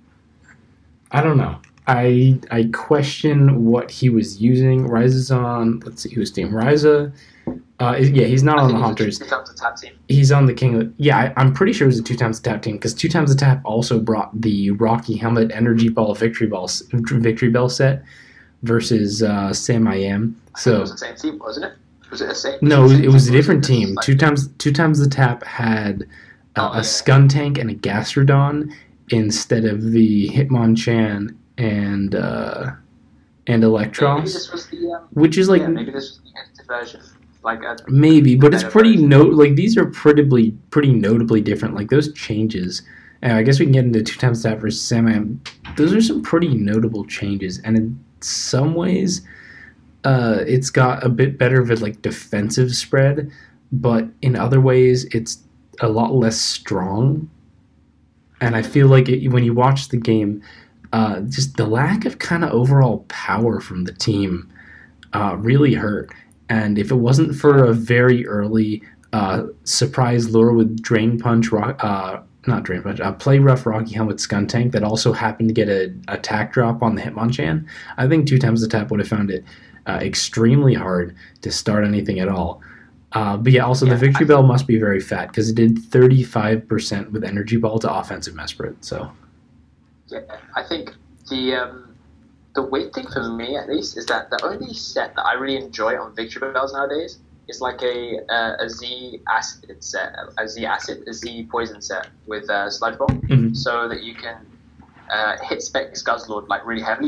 I don't know. I I question what he was using. Rise's on, let's see whose team. Ryza, uh, yeah, he's not I on the Hunters. Two times the tap team. He's on the King of, yeah, I, I'm pretty sure it was a two times the tap team because two times the tap also brought the Rocky Helmet Energy Ball Victory Ball Victory Bell set versus uh, Sam I Am. So it was the same team, wasn't it? Was it a same? No, was it was, it was a different was team. Like, two times two times the tap had uh, oh, yeah. a Skuntank and a Gastrodon instead of the Hitmonchan and uh, and Electros, maybe this was the, um, which is like yeah, maybe this was the edited version, like a, maybe, but it's pretty no like these are pretty pretty notably different. Like those changes, and I guess we can get into two times tap versus Sam. Those are some pretty notable changes, and in some ways, uh, it's got a bit better of a like defensive spread, but in other ways, it's a lot less strong. And I feel like it, when you watch the game, uh, just the lack of kind of overall power from the team uh, really hurt. And if it wasn't for a very early uh, surprise lure with Drain Punch, uh, not Drain Punch, uh, Play Rough Rocky Helmet Skuntank that also happened to get an attack drop on the Hitmonchan, I think two times the tap would have found it uh, extremely hard to start anything at all. Uh, but yeah, also yeah, the Victory I, Bell must be very fat because it did thirty-five percent with Energy Ball to offensive Mesprit. So, yeah, I think the um, the weird thing for me at least is that the only set that I really enjoy on Victory Bells nowadays is like a uh, a Z acid set, a Z acid, a Z poison set with uh, Sludge Bomb, mm-hmm. so that you can uh, hit Specs Guzzlord like really heavily, like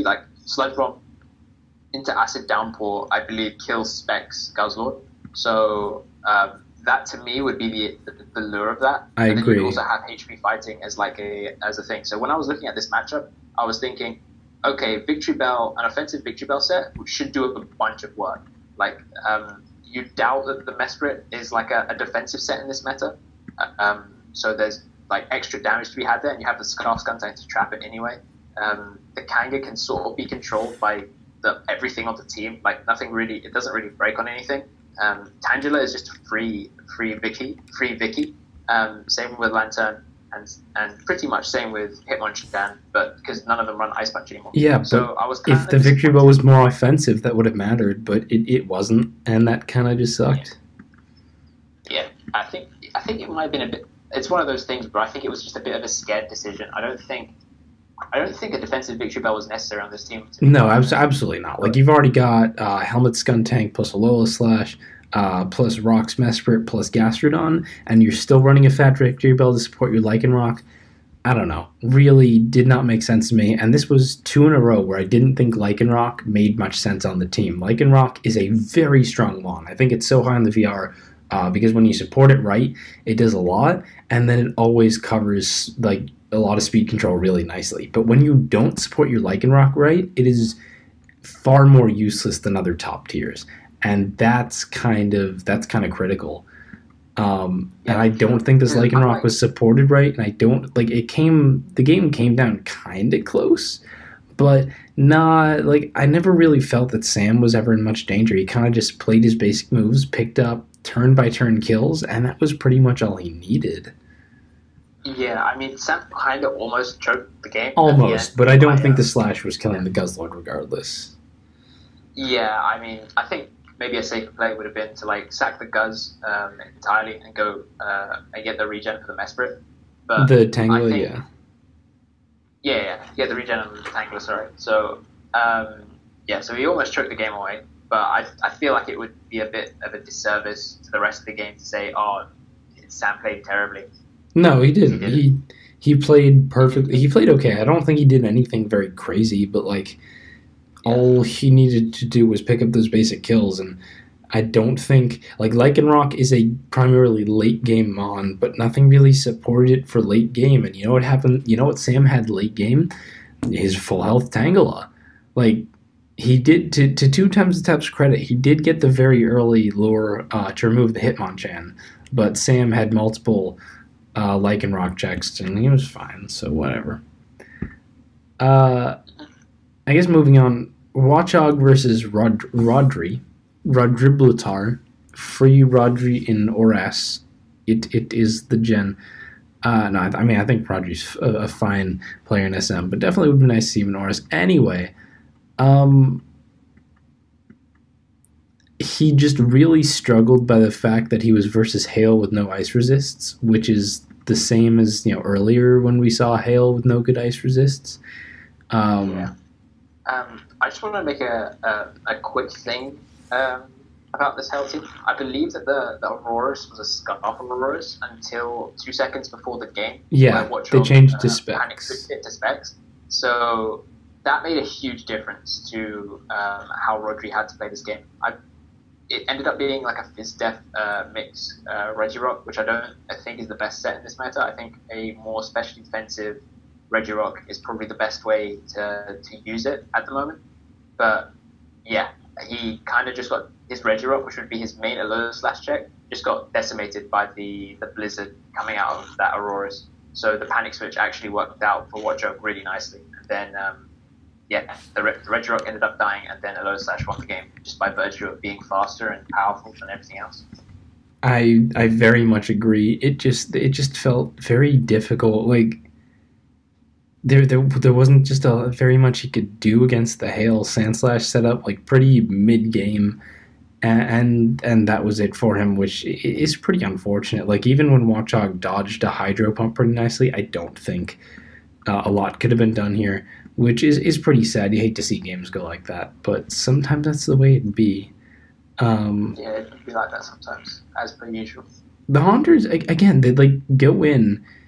Sludge Bomb into Acid Downpour, I believe, kills Specs Guzzlord. So um, that to me would be the, the, the lure of that. I and agree. Then you also have H P fighting as like a as a thing. So when I was looking at this matchup, I was thinking, okay, Victory Bell, an offensive Victory Bell set should do a bunch of work. Like um, you doubt that the Mesprit is like a, a defensive set in this meta. Um, so there's like extra damage to be had there, and you have the Scarf Skuntank to trap it anyway. Um, the Kanga can sort of be controlled by the everything on the team. Like nothing really, it doesn't really break on anything. Um, Tangela is just a free, free Vicky, free Vicky. Um, same with Lantern, and and pretty much same with Hitmonchan, but because none of them run Ice Punch anymore. Yeah, so but I was if the Victory Bell was more offensive, that would have mattered, but it, it wasn't, and that kind of just sucked. Yeah. yeah, I think I think it might have been a bit. It's one of those things, but I think it was just a bit of a scared decision. I don't think. I don't think a defensive Victory Bell was necessary on this team. No, abs- absolutely not. Like, you've already got uh, Helmet Skuntank plus Alola Slash, uh, plus Rock's Mesprit plus Gastrodon, and you're still running a Fat Victory Bell to support your Lycanroc. I don't know. Really did not make sense to me. And this was two in a row where I didn't think Lycanroc made much sense on the team. Lycanroc is a very strong mon. I think it's so high on the V R uh, because when you support it right, it does a lot, and then it always covers, like, a lot of speed control really nicely. But when you don't support your Lycanroc right, it is far more useless than other top tiers. And that's kind of that's kind of critical. Um, and I don't think this Lycanroc was supported right, and I don't like it came the game came down kind of close, but not like I never really felt that Sam was ever in much danger. He kind of just played his basic moves, picked up turn by turn kills, and that was pretty much all he needed. Yeah, I mean, Sam kind of almost choked the game. Almost, but I don't think the slash was killing the Guzzlord regardless. Yeah, I mean, I think maybe a safer play would have been to like sack the Guzz um, entirely and go uh, and get the regen for the Mesprit. But the Tangela, think, yeah. Yeah, yeah, get the regen on the Tangela, sorry. So, um, yeah, so he almost choked the game away, but I, I feel like it would be a bit of a disservice to the rest of the game to say, oh, Sam played terribly. No, he didn't. He, didn't. he he played perfectly. He played okay. I don't think he did anything very crazy, but like yeah. all he needed to do was pick up those basic kills. And I don't think like Lycanroc is a primarily late game mon, but nothing really supported it for late game. And you know what happened? You know what Sam had late game? His full health Tangela. Like he did to to two times the tap's credit. He did get the very early lure uh, to remove the Hitmonchan, but Sam had multiple. Uh, Lycanroc checks, and he was fine, so whatever. Uh, I guess moving on, Watchog versus Rod- Rodri, Rodriblutar, free Rodri in Oras. It it is the gen. Uh, no, I, I mean I think Rodri's a, a fine player in S M, but definitely would be nice to see him in Oras. Anyway, um, he just really struggled by the fact that he was versus Hail with no ice resists, which is the same as you know earlier when we saw Hail with no good ice resists. Um, yeah. Um, I just want to make a a, a quick thing um, about this Hail team. I believe that the, the Aurorus was a scuff of Aurorus until two seconds before the game. Yeah, they changed uh, to specs. To specs. So that made a huge difference to um, how Rodri had to play this game. I It ended up being like a Fizz-Def uh, mix uh, Regirock, which I don't I think is the best set in this meta. I think a more specially defensive Regirock is probably the best way to, to use it at the moment. But yeah, he kind of just got his Regirock, which would be his main Alola Slash check, just got decimated by the, the Blizzard coming out of that Aurorus. So the Panic Switch actually worked out for Watchog really nicely. And then um, yeah, the, the Regirock ended up dying, and then Alola Slash won the game just by virtue of being faster and powerful than everything else. I I very much agree. It just it just felt very difficult. Like there there there wasn't just a very much he could do against the Hail Sandslash setup. Like pretty mid game, and, and and that was it for him, which is pretty unfortunate. Like even when Watchog dodged a Hydro Pump pretty nicely, I don't think uh, a lot could have been done here. Which is, is pretty sad. You hate to see games go like that, but sometimes that's the way it'd be. Um, yeah, it'd be like that sometimes, as per usual. The Haunters, again, they'd like go in,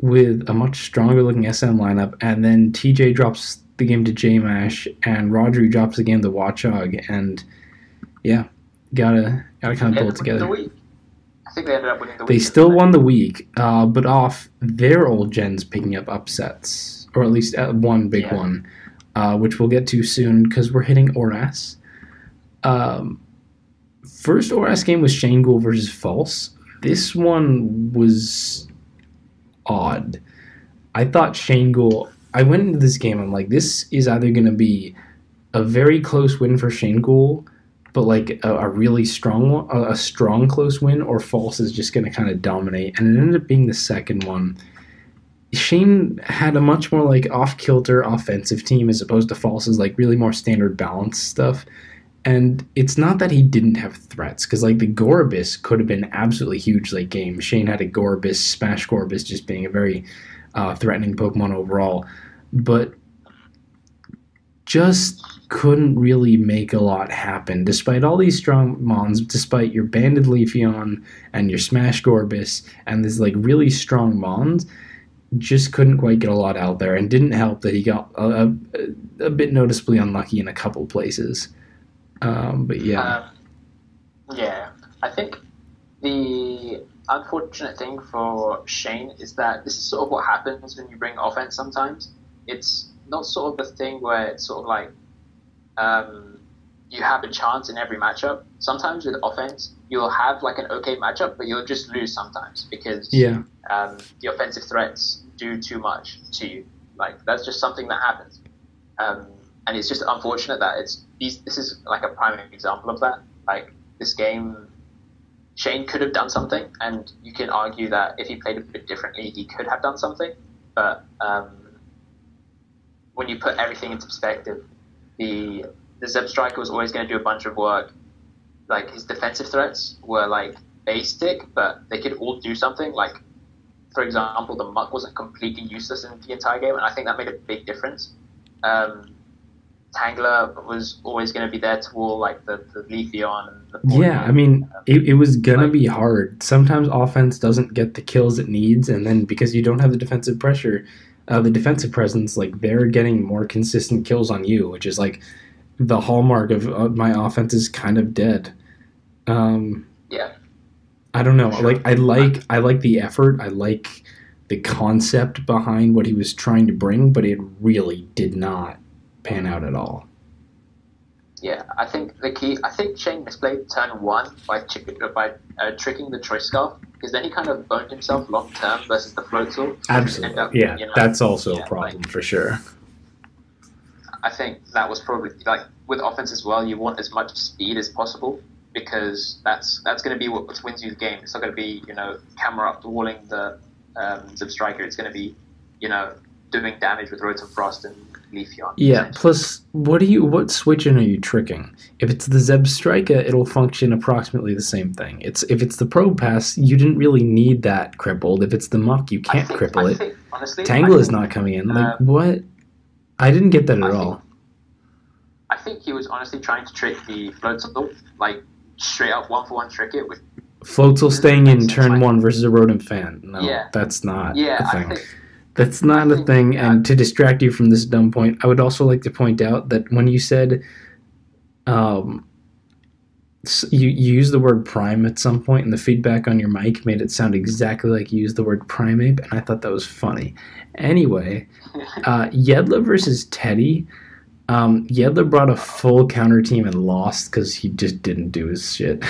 with a much stronger looking S M lineup, and then T J drops the game to J-Mash, and Rodri drops the game to Watchog, and yeah, gotta gotta kind of pull it together. I think they ended up winning the week. They still won the week, uh, but off their old gens picking up upsets, or at least one big yeah. one, uh, which we'll get to soon because we're hitting Oras. Um, first Oras game was Shane Gould versus False. This one was odd. I thought Shane Gould... I went into this game, I'm like, this is either going to be a very close win for Shane Gould, but like a, a really strong one, a, a strong close win, or False is just going to kind of dominate. And it ended up being the second one. Shane had a much more like off-kilter offensive team as opposed to False's like really more standard balance stuff. And it's not that he didn't have threats, because like the Gorbis could have been absolutely huge late game. Shane had a Gorbis, Smash Gorbis just being a very uh, threatening Pokemon overall, but just couldn't really make a lot happen. Despite all these strong Mons, despite your Banded Leafeon and your Smash Gorbis and this like really strong Mons, just couldn't quite get a lot out there, and didn't help that he got a, a, a bit noticeably unlucky in a couple places. Um, but yeah. Um, yeah, I think the unfortunate thing for Shane is that this is sort of what happens when you bring offense sometimes. It's not sort of a thing where it's sort of like um, you have a chance in every matchup. Sometimes with offense, you'll have like an okay matchup, but you'll just lose sometimes because yeah. um, the offensive threats do too much to you. Like, that's just something that happens. Um, And it's just unfortunate that it's these. This is like a prime example of that. Like, this game, Shane could have done something, and you can argue that if he played a bit differently, he could have done something. But um, when you put everything into perspective, the the Zeb Striker was always going to do a bunch of work. Like, his defensive threats were like basic, but they could all do something. Like, for example, the Muck wasn't completely useless in the entire game, and I think that made a big difference. Um, Tangler was always going to be there to wall like the, the Leafeon and the yeah, I mean, it, it was going to be hard. Sometimes offense doesn't get the kills it needs, and then because you don't have the defensive pressure, uh, the defensive presence, like, they're getting more consistent kills on you, which is like the hallmark of uh, my offense is kind of dead. Um, yeah. I don't know. Sure. Like I like I like the effort. I like the concept behind what he was trying to bring, but it really did not pan out at all. Yeah, I think the key. I think Shane misplayed turn one by chick, by uh, tricking the Choice Scarf, because then he kind of burned himself long term versus the Floatzel. Absolutely, up, yeah, you know, that's also yeah, a problem like, for sure. I think that was probably like with offense as well. You want as much speed as possible, because that's that's going to be what wins you the game. It's not going to be, you know, camera up walling the um, Zebstriker. It's going to be, you know, doing damage with Rotom Frost and Leafeon. Yeah, plus, what do you what switching are you tricking? If it's the Zebstrika, it'll function approximately the same thing. It's If it's the Probe Pass, you didn't really need that crippled. If it's the Muck, you can't think, cripple I it. Think, honestly, Tangle I is think, not coming in. Like, uh, what? I didn't get that at I all. Think, I think he was honestly trying to trick the Floatzel, like, straight up one-for-one trick it with... Floatzel staying in turn like, one versus a Rotom fan. No, yeah. that's not yeah, a thing. I think, That's not I a think, thing, yeah. and to distract you from this dumb point, I would also like to point out that when you said um, you, you used the word prime at some point, and the feedback on your mic made it sound exactly like you used the word primeape, and I thought that was funny. Anyway, uh, Yedla versus Teddy. Um, Yedla brought a full counter team and lost because he just didn't do his shit.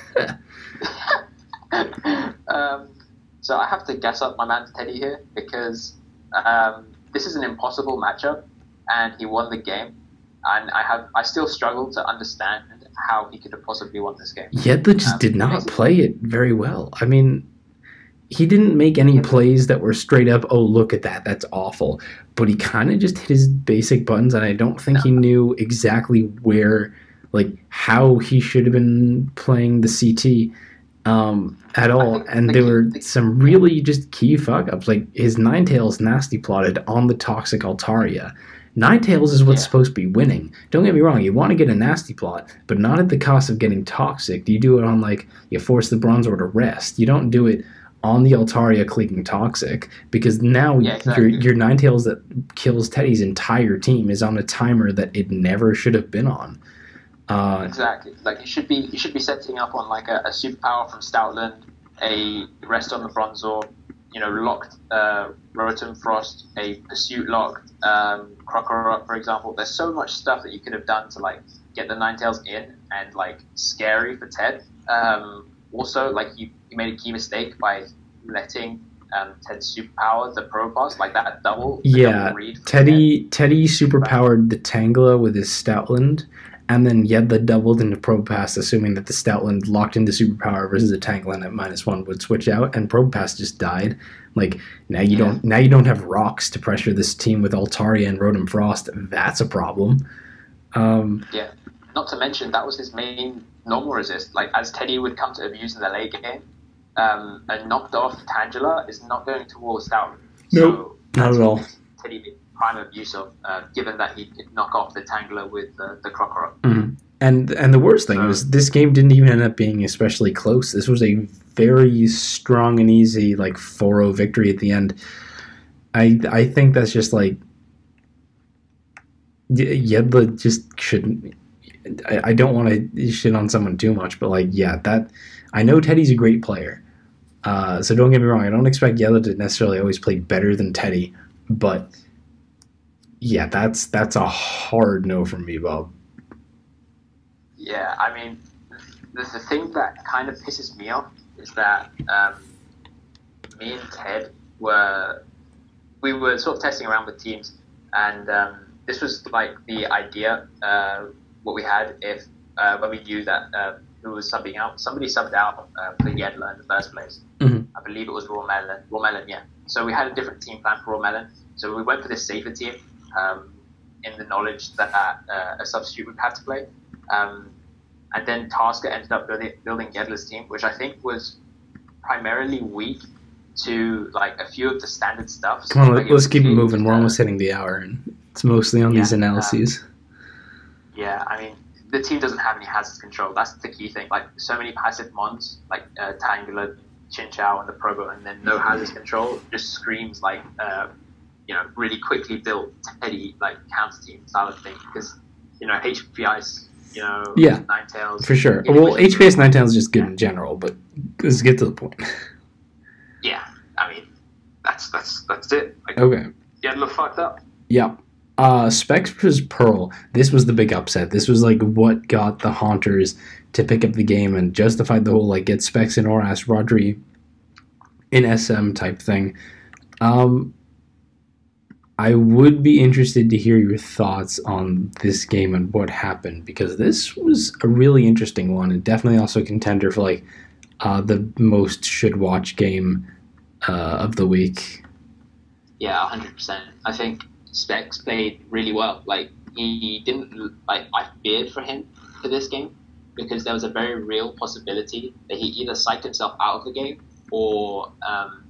um... So I have to gas up my man Teddy here, because um, this is an impossible matchup, and he won the game. And I have I still struggle to understand how he could have possibly won this game. Yedla just um, did not play it very well. I mean, he didn't make any plays that were straight up, oh, look at that, that's awful. But he kind of just hit his basic buttons, and I don't think he knew exactly where, like, how he should have been playing the C T. Um, at all, and the there key, were the, some really just key fuck-ups, like his Ninetales nasty plotted on the Toxic Altaria. Ninetales is what's yeah. supposed to be winning. Don't get me wrong, you want to get a nasty plot, but not at the cost of getting Toxic. You do it on, like, you force the Bronzor to rest. You don't do it on the Altaria clicking Toxic, because now Yeah, exactly. your your Ninetales that kills Teddy's entire team is on a timer that it never should have been on. Uh, exactly. Like you should be you should be setting up on like a, a superpower from Stoutland, a rest on the Bronzor, you know, locked uh, Rotom Frost, a pursuit locked um, Crocodile, for example. There's so much stuff that you could have done to like get the Ninetales in and like scary for Ted. Um, also, like you, you made a key mistake by letting um, Ted's superpower the Proboss, like that double. The yeah, double read Teddy Ted. Teddy superpowered the Tangela with his Stoutland, and then Yedla doubled into Probopass, assuming that the Stoutland locked into superpower versus the Tangela at minus one would switch out, and Probopass just died. Like now you yeah. don't now you don't have rocks to pressure this team with Altaria and Rotom Frost. That's a problem. Um, yeah. Not to mention that was his main normal resist. Like as Teddy would come to abuse in the late game, um, a knocked off Tangela is not going to wall Stoutland. Nope, so not at all. Teddy made prime abuse of, uh, given that he could knock off the Tangela with uh, the Crocodile. Mm-hmm. And and the worst thing so, was this game didn't even end up being especially close. This was a very strong and easy like four oh victory at the end. I I think that's just like Yedla just shouldn't. I, I don't want to shit on someone too much, but like yeah, that I know Teddy's a great player. Uh, so don't get me wrong. I don't expect Yedla to necessarily always play better than Teddy, but yeah, that's that's a hard no from me, Bob. Yeah, I mean, the, the thing that kind of pisses me off is that um, me and Ted were we were sort of testing around with teams, and um, this was like the idea uh, what we had if uh, when we knew that uh, who was subbing out. Somebody subbed out uh, for Yedla in the first place. Mm-hmm. I believe it was Raw Melon. Raw Melon, yeah. So we had a different team plan for Raw Melon. So we went for this safer team um, in the knowledge that uh, a substitute would have to play. Um, and then Tasker ended up building, building Yedla's team, which I think was primarily weak to like a few of the standard stuff. So Come on, like let's keep it moving. Uh, We're almost hitting the hour, and it's mostly on yeah, these analyses. Um, yeah, I mean, the team doesn't have any hazard control. That's the key thing. Like so many passive mons, like uh, Tangela, Chinchou, and the Probo, and then no hazard control just screams like uh, you know really quickly built Teddy like counter team style of thing. Because you know H P Ice, you know yeah, Ninetales for sure. Well, H P S Ninetales is just good in general, but let's get to the point. Yeah, I mean that's that's that's it. Like, okay. Yedla fucked up. Yeah. Uh, Specs versus Pearl. This was the big upset. This was like what got the Haunters to pick up the game and justified the whole like get Specs in or ask Rodri in S M type thing. Um, I would be interested to hear your thoughts on this game and what happened, because this was a really interesting one and definitely also a contender for like uh, the most should watch game uh, of the week. Yeah, one hundred percent. I think Specs played really well. Like he didn't like I feared for him for this game because there was a very real possibility that he either psyched himself out of the game or um,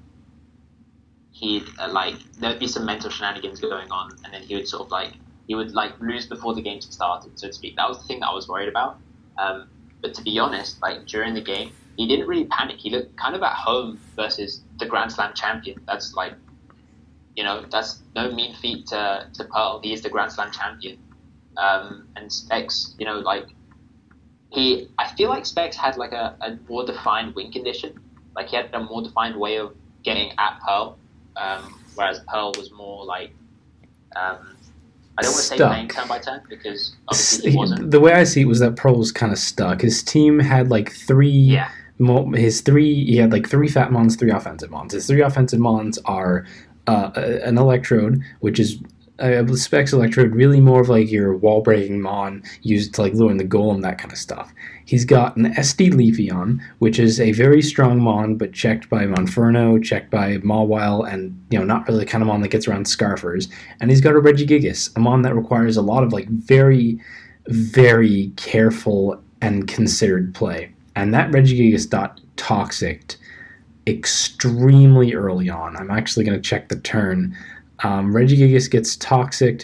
he'd uh, like there'd be some mental shenanigans going on, and then he would sort of like he would like lose before the game started, so to speak. That was the thing that I was worried about. Um, but to be honest, like during the game, he didn't really panic. He looked kind of at home versus the Grand Slam champion. That's like. You know, that's no mean feat to, to Pearl. He is the Grand Slam champion. Um, and Specs, you know, like, he, I feel like Specs had like a, a more defined win condition. Like, he had a more defined way of getting at Pearl. Um, whereas Pearl was more like, um, I don't want to say playing turn by turn because obviously he wasn't. The way I see it was that Pearl was kind of stuck. His team had like three. Yeah. Mo- his three, he had like three fat mons, three offensive mons. His three offensive mons are. Uh, an Electrode, which is a uh, Specs Electrode, really more of like your wall breaking mon used to like lure in the golem, that kind of stuff. He's got an S D Leafeon, which is a very strong mon, but checked by Monferno, checked by Mawile, and you know not really the kind of mon that gets around Scarfers. And he's got a Regigigas, a mon that requires a lot of like very, very careful and considered play. And that Regigigas got toxic extremely early on. I'm actually going to check the turn. Um, Regigigas gets toxic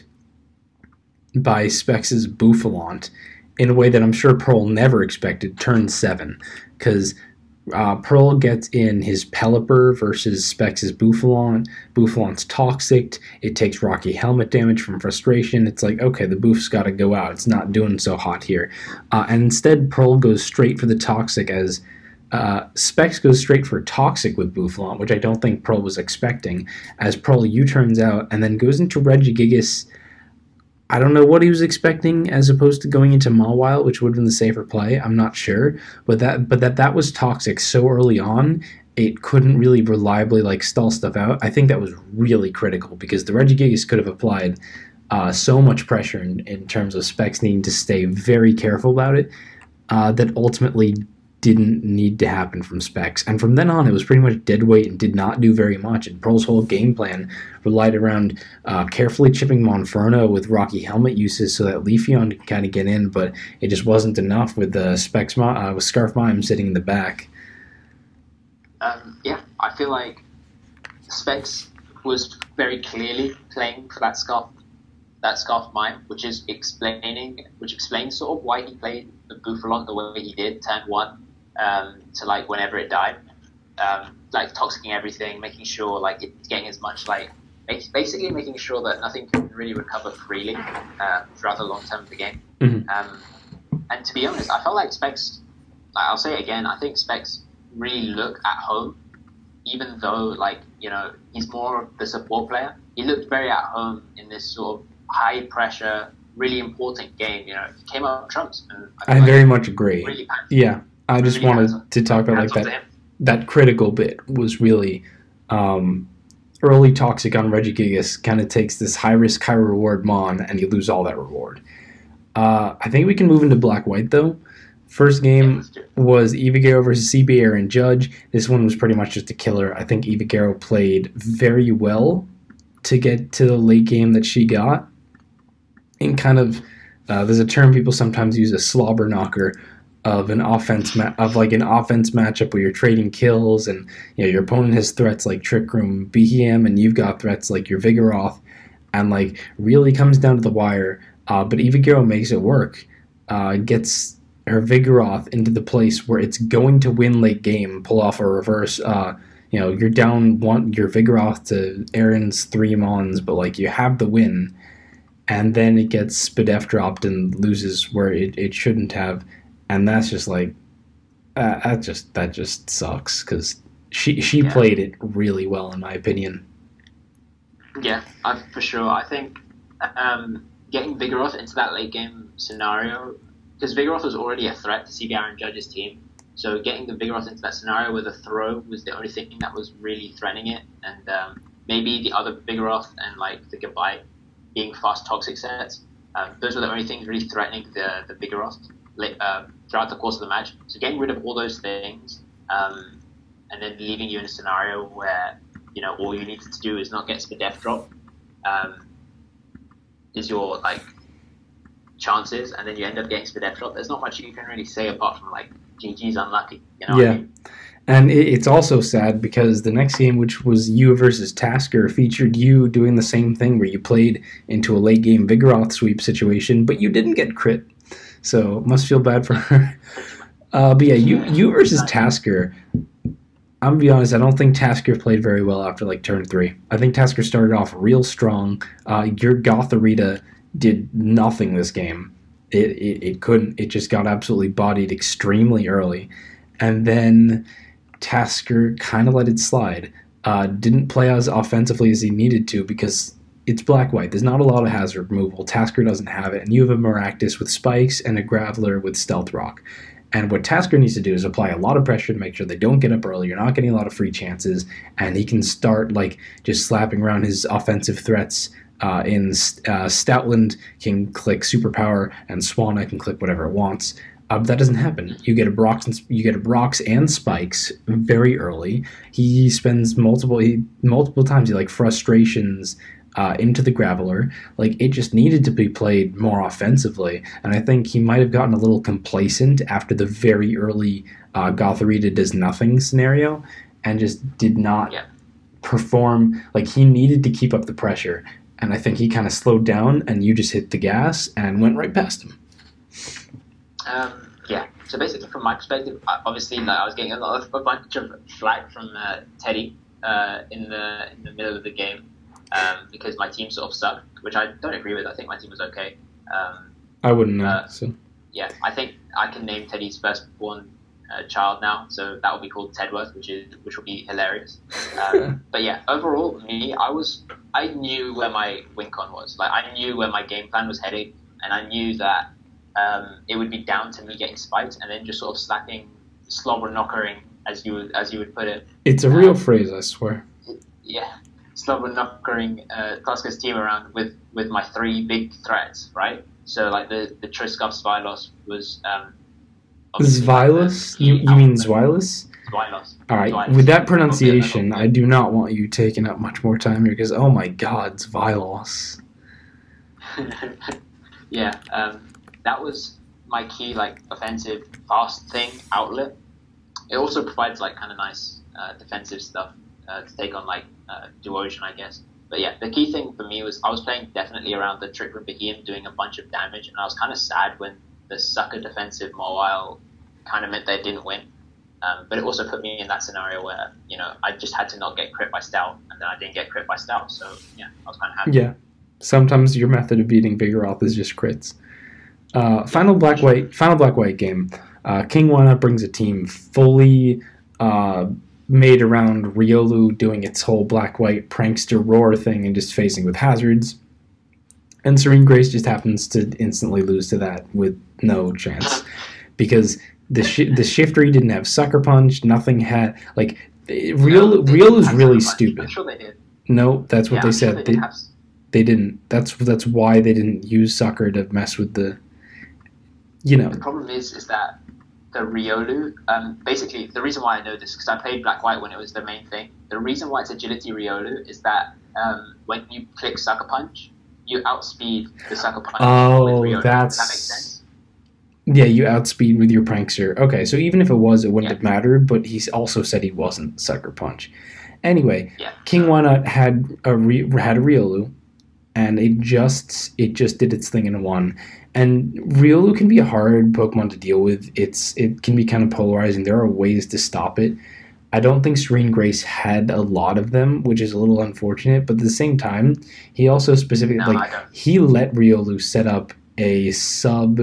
by Specs' Bouffalont in a way that I'm sure Pearl never expected, turn seven. Because Uh, Pearl gets in his Pelipper versus Specs' Bouffalon. Bouffalon's toxic. It takes Rocky helmet damage from frustration. It's like, okay, the Bouff's got to go out. It's not doing so hot here. Uh, and instead, Pearl goes straight for the toxic as uh, Specs goes straight for toxic with Bouffalon, which I don't think Pearl was expecting, as Pearl U-turns out and then goes into Regigigas. I don't know what he was expecting as opposed to going into Mawile, which would have been the safer play. I'm not sure. But that but that, that was toxic so early on, it couldn't really reliably like stall stuff out. I think that was really critical because the Regigigas could have applied uh, so much pressure in, in terms of Specs needing to stay very careful about it uh, that ultimately didn't need to happen from Specs. And from then on, it was pretty much dead weight and did not do very much. And Pearl's whole game plan relied around uh, carefully chipping Monferno with Rocky helmet uses so that Leafeon could kind of get in, but it just wasn't enough with the Specs uh, with Scarf Mime sitting in the back. Um, yeah, I feel like Specs was very clearly playing for that Scarf that Scarf Mime, which is explaining which explains sort of why he played the Bouffalon the way he did turn one. Um, to like whenever it died, um, like toxicking everything, making sure like it's getting as much like basically making sure that nothing can really recover freely uh, throughout the long term of the game. Mm-hmm. Um, and to be honest, I felt like Specs. Like, I'll say it again. I think Specs really look at home, even though like you know he's more of the support player. He looked very at home in this sort of high pressure, really important game. You know, he came up trumps. And I, I like very much agree. Really yeah. I just really wanted to talk about like that. That critical bit was really um, early toxic on Regigigas. Kind of takes this high risk, high reward Mon, and you lose all that reward. Uh, I think we can move into Black White though. First game yeah, was Evagero versus C B Aaron Judge. This one was pretty much just a killer. I think Evagero played very well to get to the late game that she got. And kind of, uh, there's a term people sometimes use, a slobber knocker. Of an offense ma- of like an offense matchup where you're trading kills and you know your opponent has threats like Trick Room, Behem, and you've got threats like your Vigoroth, and like really comes down to the wire. Uh, but Evagero makes it work. Uh, gets her Vigoroth into the place where it's going to win late game, pull off a reverse. Uh, you know you're down one your Vigoroth to Aaron's three Mons, but like you have the win, and then it gets Spadef dropped and loses where it, it shouldn't have. And that's just like, uh, that just that just sucks because she she yeah. played it really well in my opinion. Yeah, I, for sure. I think um, getting Vigoroth into that late game scenario, because Vigoroth was already a threat to C B R and Judge's team, so getting the Vigoroth into that scenario with a throw was the only thing that was really threatening it, and um, maybe the other Vigoroth and like the Gabite being fast toxic sets, um, those were the only things really threatening the the Vigoroth. Uh, throughout the course of the match. So getting rid of all those things um, and then leaving you in a scenario where, you know, all you needed to do is not get Spadef drop um, is your, like, chances, and then you end up getting Spadef drop. There's not much you can really say apart from, like, G G's unlucky, you know yeah. what I mean? And it's also sad because the next game, which was you versus Tasker, featured you doing the same thing where you played into a late game Vigoroth sweep situation, but you didn't get crit. So must feel bad for her. Uh, but yeah, you you versus Tasker. I'm gonna be honest. I don't think Tasker played very well after like turn three. I think Tasker started off real strong. Uh, your Gotharita did nothing this game. It, it it couldn't. It just got absolutely bodied extremely early, and then Tasker kind of let it slide. Uh, didn't play as offensively as he needed to because. It's Black-White. There's not a lot of hazard removal. Tasker doesn't have it. And you have a Maractus with Spikes and a Graveler with Stealth Rock. And what Tasker needs to do is apply a lot of pressure to make sure they don't get up early. You're not getting a lot of free chances. And he can start like just slapping around his offensive threats. Uh, in uh, Stoutland can click Superpower and Swanna can click whatever it wants. Uh, but that doesn't happen. You get a Brox and you get a Brox and Spikes very early. He spends multiple he, multiple times. He like frustrations. Uh, into the Graveler. Like, it just needed to be played more offensively, and I think he might have gotten a little complacent after the very early uh, Gotharita does nothing scenario, and just did not yeah. perform. Like, he needed to keep up the pressure, and I think he kind of slowed down, and you just hit the gas and went right past him. Um, yeah, so basically, from my perspective, I- obviously, like, I was getting a lot of a bunch of flack from uh, Teddy uh, in the in the middle of the game um, because my team sort of sucked, which I don't agree with. I think my team was okay. Um, I wouldn't know. uh, So yeah, I think I can name Teddy's firstborn uh, child now, so that will be called Tedworth, which is which will be hilarious. Um, but yeah, overall, me, I was I knew where my win con was. Like I knew where my game plan was heading, and I knew that um, it would be down to me getting spiked and then just sort of slapping, slobber knockering, as you would as you would put it. it's a real um, phrase, I swear. Yeah, slobber knockering uh, Tuska's team around with, with my three big threats, right? So like the the Triskov Svilos was um, Zvilos? You, you mean Zvilos? Zvilos. All right. Zvilos. With that pronunciation, I do not want you taking up much more time here because, oh my God, Zvilos. yeah, um, that was my key, like, offensive, fast thing outlet. It also provides, like, kind of nice uh, defensive stuff uh, to take on, like, uh, Duosion, I guess. But yeah, the key thing for me was I was playing definitely around the Trick Room Behemoth, doing a bunch of damage, and I was kind of sad when the sucker defensive mobile kind of meant they didn't win. Um, but it also put me in that scenario where, you know, I just had to not get crit by Stout, and then I didn't get crit by Stout, so yeah, I was kind of happy. Yeah. Sometimes your method of beating Vigoroth is just crits. Uh, final black white, final black white game. Uh, King One brings a team fully uh, made around Riolu doing its whole black white prankster roar thing and just facing with hazards. And Serene Grace just happens to instantly lose to that with no chance because the sh- the Shiftry didn't have Sucker Punch. Nothing had like Riolu. Riolu's really stupid. I'm sure they did. No, that's what yeah, they I'm said. Sure they, they, have... they didn't. That's that's why they didn't use Sucker to mess with the. You know. The problem is, is that the Riolu. Um, basically, the reason why I know this because I played Black White when it was the main thing. The reason why it's Agility Riolu is that um, when you click Sucker Punch, you outspeed the Sucker Punch. Oh, with Riolu. that's. Does that make sense? Yeah, you outspeed with your prankster. Okay, so even if it was, it wouldn't yeah. have mattered. But he also said he wasn't Sucker Punch. Anyway, yeah, King so. Wanna had a re, had a Riolu, and it just it just did its thing and won. And Riolu can be a hard Pokemon to deal with. It's it can be kind of polarizing. There are ways to stop it. I don't think Serene Grace had a lot of them, which is a little unfortunate. But at the same time, he also specifically no, like he let Riolu set up a sub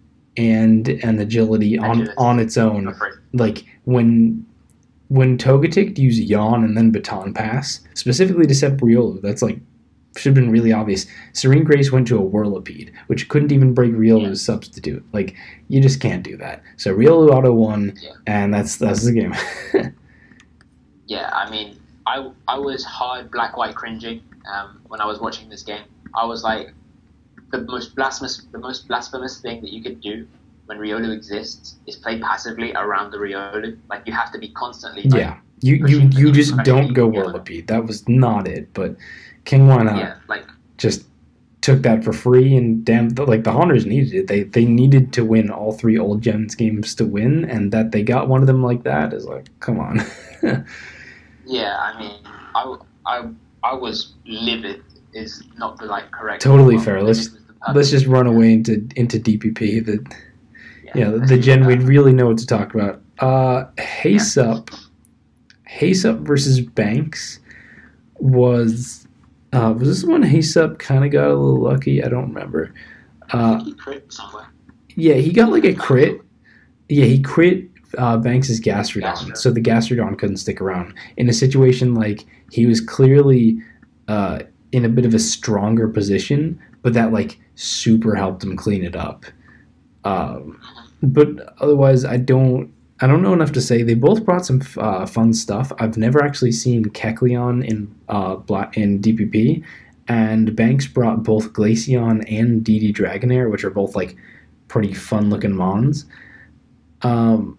and an agility on agility. on its own. Like when when Togetic used Yawn and then Baton Pass specifically to set Riolu, that's like should have been really obvious. Serene Grace went to a Whirlipede, which couldn't even break Riolu's yeah. substitute. Like you just can't do that. So Riolu auto won, yeah. and that's that's the game. yeah, I mean, I I was hard black white cringing um, when I was watching this game. I was like, the most blasphemous the most blasphemous thing that you could do when Riolu exists is play passively around the Riolu. Like you have to be constantly. Like, yeah, you you you just don't go Whirlipede. That was not it, but. King One yeah, like, just took that for free, and damn, like the Hunters needed it. They they needed to win all three Old Gens games to win, and that they got one of them like that is like, come on. yeah, I mean, I, I, I was livid. Is not the like correct. Totally fair. Let's let's just run away into into D P P. The yeah, yeah the, the gen we'd really know what to talk about. Uh, Haste yeah. Up, Haste Up versus Banks was. Uh, was this one Haste Up kind of got a little lucky? I don't remember. Uh, he crit somewhere. Yeah, he got like a crit. Yeah, he crit uh, Banks' Gastrodon, Gastro. So the Gastrodon couldn't stick around. In a situation like he was clearly uh, in a bit of a stronger position, but that like super helped him clean it up. Um, but otherwise, I don't. I don't know enough to say. They both brought some uh, fun stuff. I've never actually seen Kecleon in uh, Black in D P P, and Banks brought both Glaceon and D D Dragonair, which are both like pretty fun-looking mons. Um,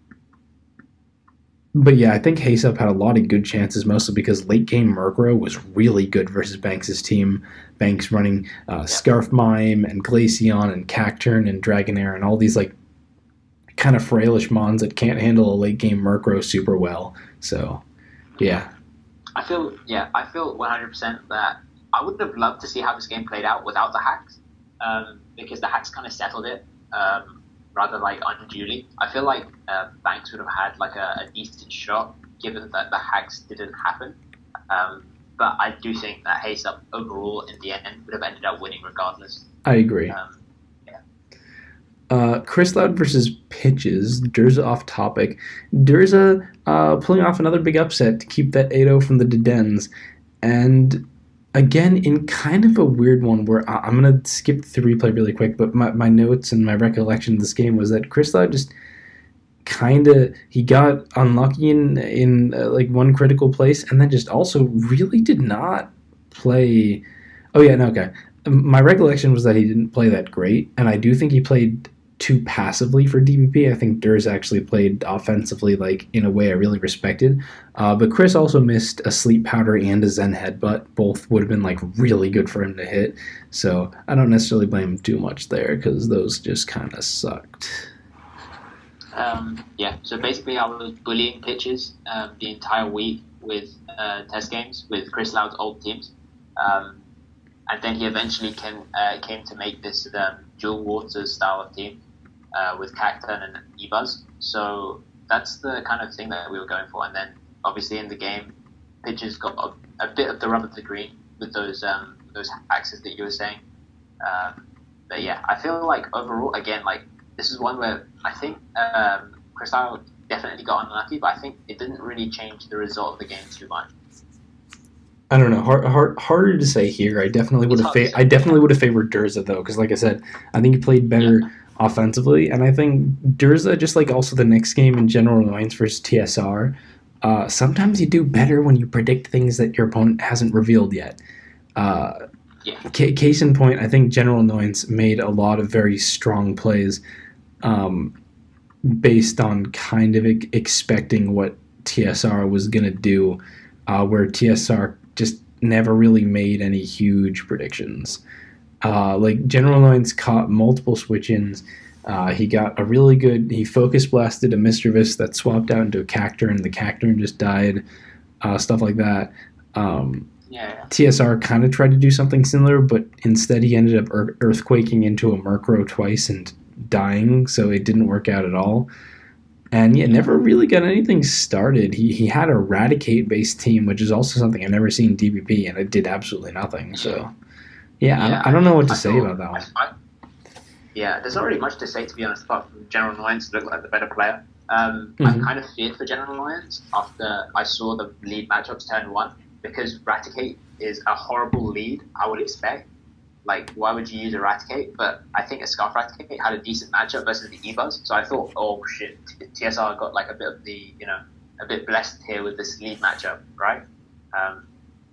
but yeah, I think Haste Up had a lot of good chances, mostly because late-game Murkrow was really good versus Banks' team. Banks running uh, Scarf Mime and Glaceon and Cacturne and Dragonair and all these like kind of frailish mons that can't handle a late game Murkrow super well. So, yeah. I feel, yeah, I feel one hundred percent that I would have loved to see how this game played out without the hacks, um, because the hacks kind of settled it. Um, rather like unduly. I feel like uh, Banks would have had like a, a decent shot given that the hacks didn't happen. Um, but I do think that Haste overall in the end would have ended up winning regardless. I agree. Um, yeah. Uh, Chris Loud versus Pitches. Durza off topic. Durza uh, pulling off another big upset to keep that eight oh from the Dedens. And again, in kind of a weird one where I- I'm going to skip the replay really quick, but my, my notes and my recollection of this game was that Chris Loud just kind of, he got unlucky in, in uh, like one critical place and then just also really did not play. Oh, yeah, no, okay. My recollection was that he didn't play that great, and I do think he played too passively for D B P. I think Durs actually played offensively, like in a way I really respected. Uh, but Chris also missed a Sleep Powder and a Zen Headbutt. Both would have been like really good for him to hit. So I don't necessarily blame him too much there because those just kind of sucked. Um, yeah, so basically I was bullying pitches um, the entire week with uh, test games with Chris Loud's old teams. Um, and then he eventually can, uh, came to make this um, dual waters style of team uh, with Cacturn and Ebuzz. So that's the kind of thing that we were going for. And then obviously in the game, pitches got a, a bit of the rub of the green with those um, those axes that you were saying. Um, but yeah, I feel like overall, again, like this is one where I think um, Chris Loud definitely got unlucky, but I think it didn't really change the result of the game too much. I don't know. Hard, hard, harder to say here. I definitely would have. Fa- I definitely would have favored Durza though, because like I said, I think he played better yeah. offensively, and I think Durza, just like also the next game in General Annoyance versus T S R, uh, sometimes you do better when you predict things that your opponent hasn't revealed yet. Uh, yeah. c- case in point, I think General Annoyance made a lot of very strong plays, um, based on kind of e- expecting what T S R was gonna do, uh, where T S R just never really made any huge predictions. Uh, like General Annoyance caught multiple switch-ins. Uh, he got a really good. He focus blasted a Mischievous that swapped out into a Cacturn, and the Cacturn just died. Uh, stuff like that. Um, yeah. T S R kind of tried to do something similar, but instead he ended up earth- earthquaking into a Murkrow twice and dying, so it didn't work out at all. And yeah, never really got anything started. He he had a Raticate-based team, which is also something I've never seen in D B P, and it did absolutely nothing. So, yeah, yeah I, I don't know what to I say thought, about that one. I, I, yeah, there's not really much to say, to be honest, apart from General Annoyance looked like the better player. Um, mm-hmm. I kind of feared for General Annoyance after I saw the lead matchups turn one, because Raticate is a horrible lead, I would expect. Like, why would you use Eradicate? But I think a Scarf Eradicate had a decent matchup versus the Ebuzz. So I thought, oh shit, T S R got like a bit of the, you know, a bit blessed here with this lead matchup, right? Um,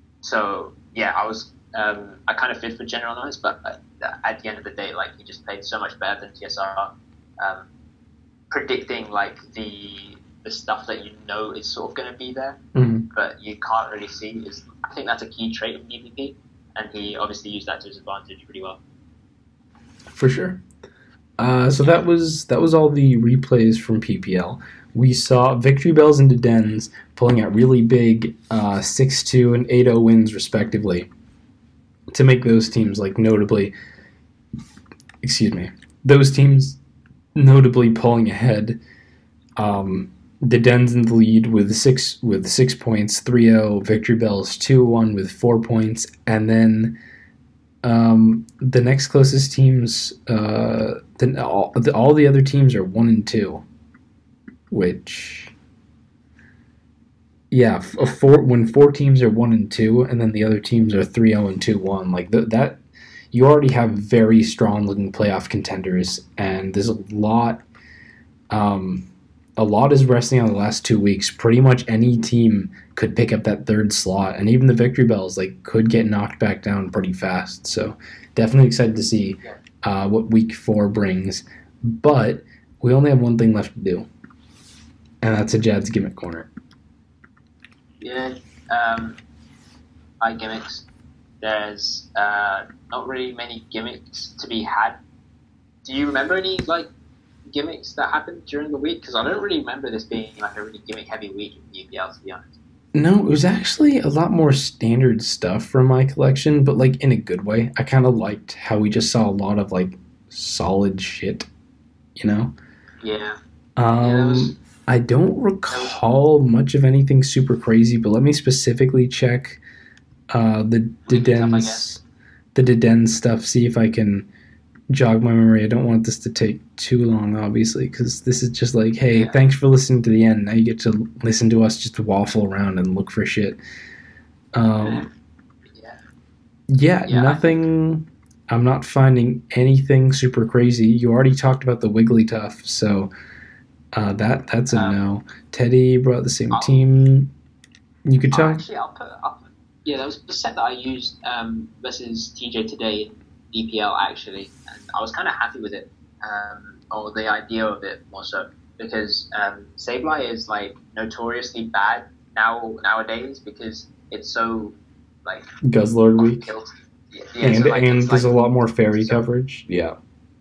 so yeah, I was, um, I kind of feared for General Annoyance, but at the end of the day, like he just played so much better than T S R. Um, predicting like the the stuff that you know is sort of going to be there, mm-hmm. but you can't really see. Is I think that's a key trait of D B P. And he obviously used that to his advantage pretty well. For sure. Uh, so that was that was all the replays from P P L. We saw Victory Bells and Dedens pulling out really big uh, six two and eight oh wins, respectively, to make those teams, like, notably... Excuse me. Those teams notably pulling ahead. Um, Dedens in the lead with six with six points, three oh. Victory Bells two one with four points, and then um, the next closest teams, uh, then all the, all the other teams are one and two, which yeah, a four when four teams are one and two, and then the other teams are three oh and two one. Like th- that, you already have very strong looking playoff contenders, and there's a lot. Um, A lot is resting on the last two weeks. Pretty much any team could pick up that third slot, and even the Victory Bells like could get knocked back down pretty fast. So definitely excited to see uh, what week four brings. But we only have one thing left to do, and that's a Jad's Gimmick Corner. Yeah, um, I gimmicks. There's uh, not really many gimmicks to be had. Do you remember any like gimmicks that happened during the week? Because I don't really remember this being like a really gimmick heavy week in P P L, to be honest. No, it was actually a lot more standard stuff from my collection, but like in a good way. I kind of liked how we just saw a lot of like solid shit. you know? Yeah. Yeah, that was, Um, I don't that was recall much of anything super crazy, but let me specifically check uh, the weekly stuff, I guess. Didens, the Didens stuff, see if I can jog my memory. I don't want this to take too long, obviously, because this is just like, hey, Yeah. thanks for listening to the end. Now you get to listen to us just waffle around and look for shit. Um, Yeah. yeah, Yeah, I think. nothing. I'm not finding anything super crazy. You already talked about the Wigglytuff, so uh, that that's a Um, no. Teddy brought the same I'll, team. You could I'll talk. actually, I'll put, I'll put. Yeah, that was the set that I used um, versus T J today in D P L actually, and I was kind of happy with it, um, or the idea of it more so, because um, Sableye is like notoriously bad now nowadays because it's so like Guzzlord off week, kilt. Yeah, yeah, so and like and it's there's like a lot more fairy so coverage. Yeah,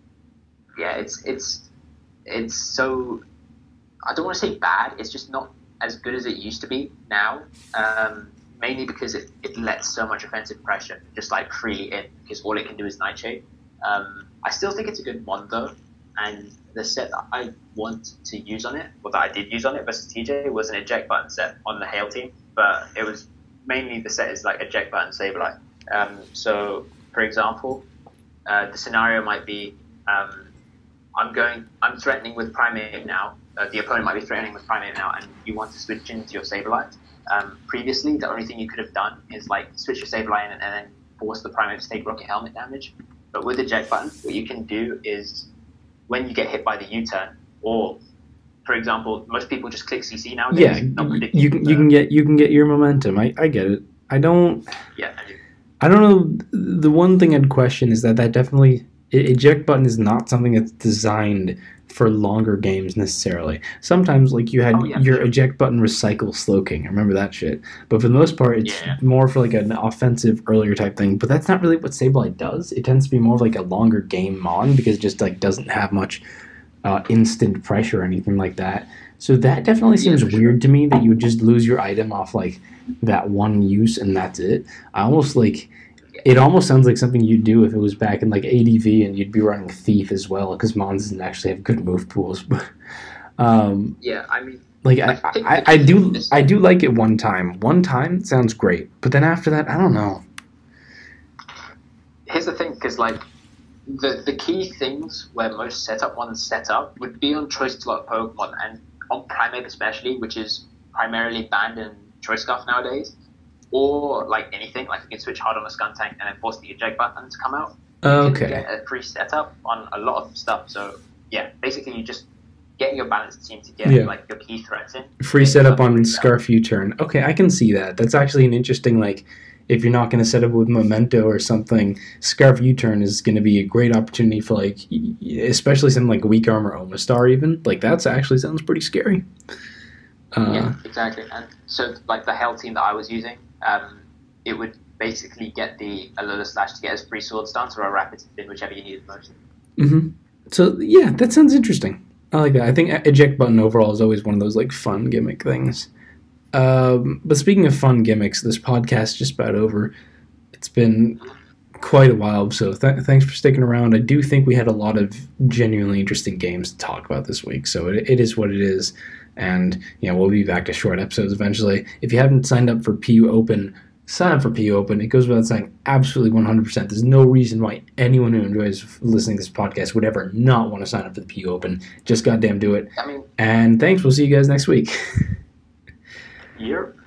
yeah, it's it's it's so I don't want to say bad. It's just not as good as it used to be now. Um, mainly because it, it lets so much offensive pressure just like freely in because all it can do is Nightshade. Um, I still think it's a good one though, and the set that I want to use on it, or that I did use on it versus T J, was an eject button set on the Hail team, but it was mainly the set is like eject button Sableye. Um, so, for example, uh, the scenario might be um, I'm going, I'm threatening with Primate now. Uh, the opponent might be threatening with Primate now, and you want to switch into your Sableye. Um, previously, the only thing you could have done is like switch your Sableye in and, and then force the Primate to take Rocket Helmet damage. But with the Eject button, what you can do is when you get hit by the U-turn, or for example, most people just click C C yeah. nowadays, not predicting. You can you can get you can get your momentum. I, I get it. I don't. Yeah, and you, I don't know. The one thing I'd question is that that definitely eject button is not something that's designed for longer games necessarily. Sometimes like you had oh yeah, for your sure. eject button recycle Slowking. I remember that shit. But for the most part, it's Yeah, more for like an offensive earlier type thing. But that's not really what Sableye does. It tends to be more of like a longer game mon because it just like doesn't have much uh, instant pressure or anything like that. So that definitely yeah, seems for sure. weird to me that you would just lose your item off like that one use and that's it. I almost like it almost sounds like something you'd do if it was back in like A D V and you'd be running Thief as well because Mons doesn't actually have good move pools. But um, Yeah, I mean, like I I, think I, the I key do thing is I do like it one time. One time sounds great, but then after that, I don't know. here's the thing, because like the the key things where most setup ones set up would be on choice slot Pokemon and on Primeape especially, which is primarily banned in Choice Scarf nowadays, or like anything, like you can switch hard on a Skuntank and then force the eject button to come out. You can Okay, get a free setup on a lot of stuff. So yeah, basically you just getting your balanced team to get yeah. like your key threats in. Free Get setup yourself a on free setup. Scarf U-turn. Okay, I can see that. That's actually an interesting like. If you're not going to set up with Memento or something, Scarf U-turn is going to be a great opportunity for like, especially something like Weak Armor Omastar even. Like that's actually sounds pretty scary. Uh, Yeah, exactly. And so, like the Hell team that I was using, um, it would basically get the Alola Slash to get as free Sword Stance or a Rapid Spin, whichever you needed most. hmm So yeah, that sounds interesting. I like that. I think eject button overall is always one of those like fun gimmick things. Um, but speaking of fun gimmicks, this podcast is just about over. It's been quite a while, so th- thanks for sticking around. I do think we had a lot of genuinely interesting games to talk about this week, so it, it is what it is. And you know, we'll be back to short episodes eventually. If you haven't signed up for P U Open, sign up for P U Open. It goes without saying, absolutely one hundred percent. There's no reason why anyone who enjoys listening to this podcast would ever not want to sign up for the P U Open. Just goddamn do it. I mean, And thanks. We'll see you guys next week. you're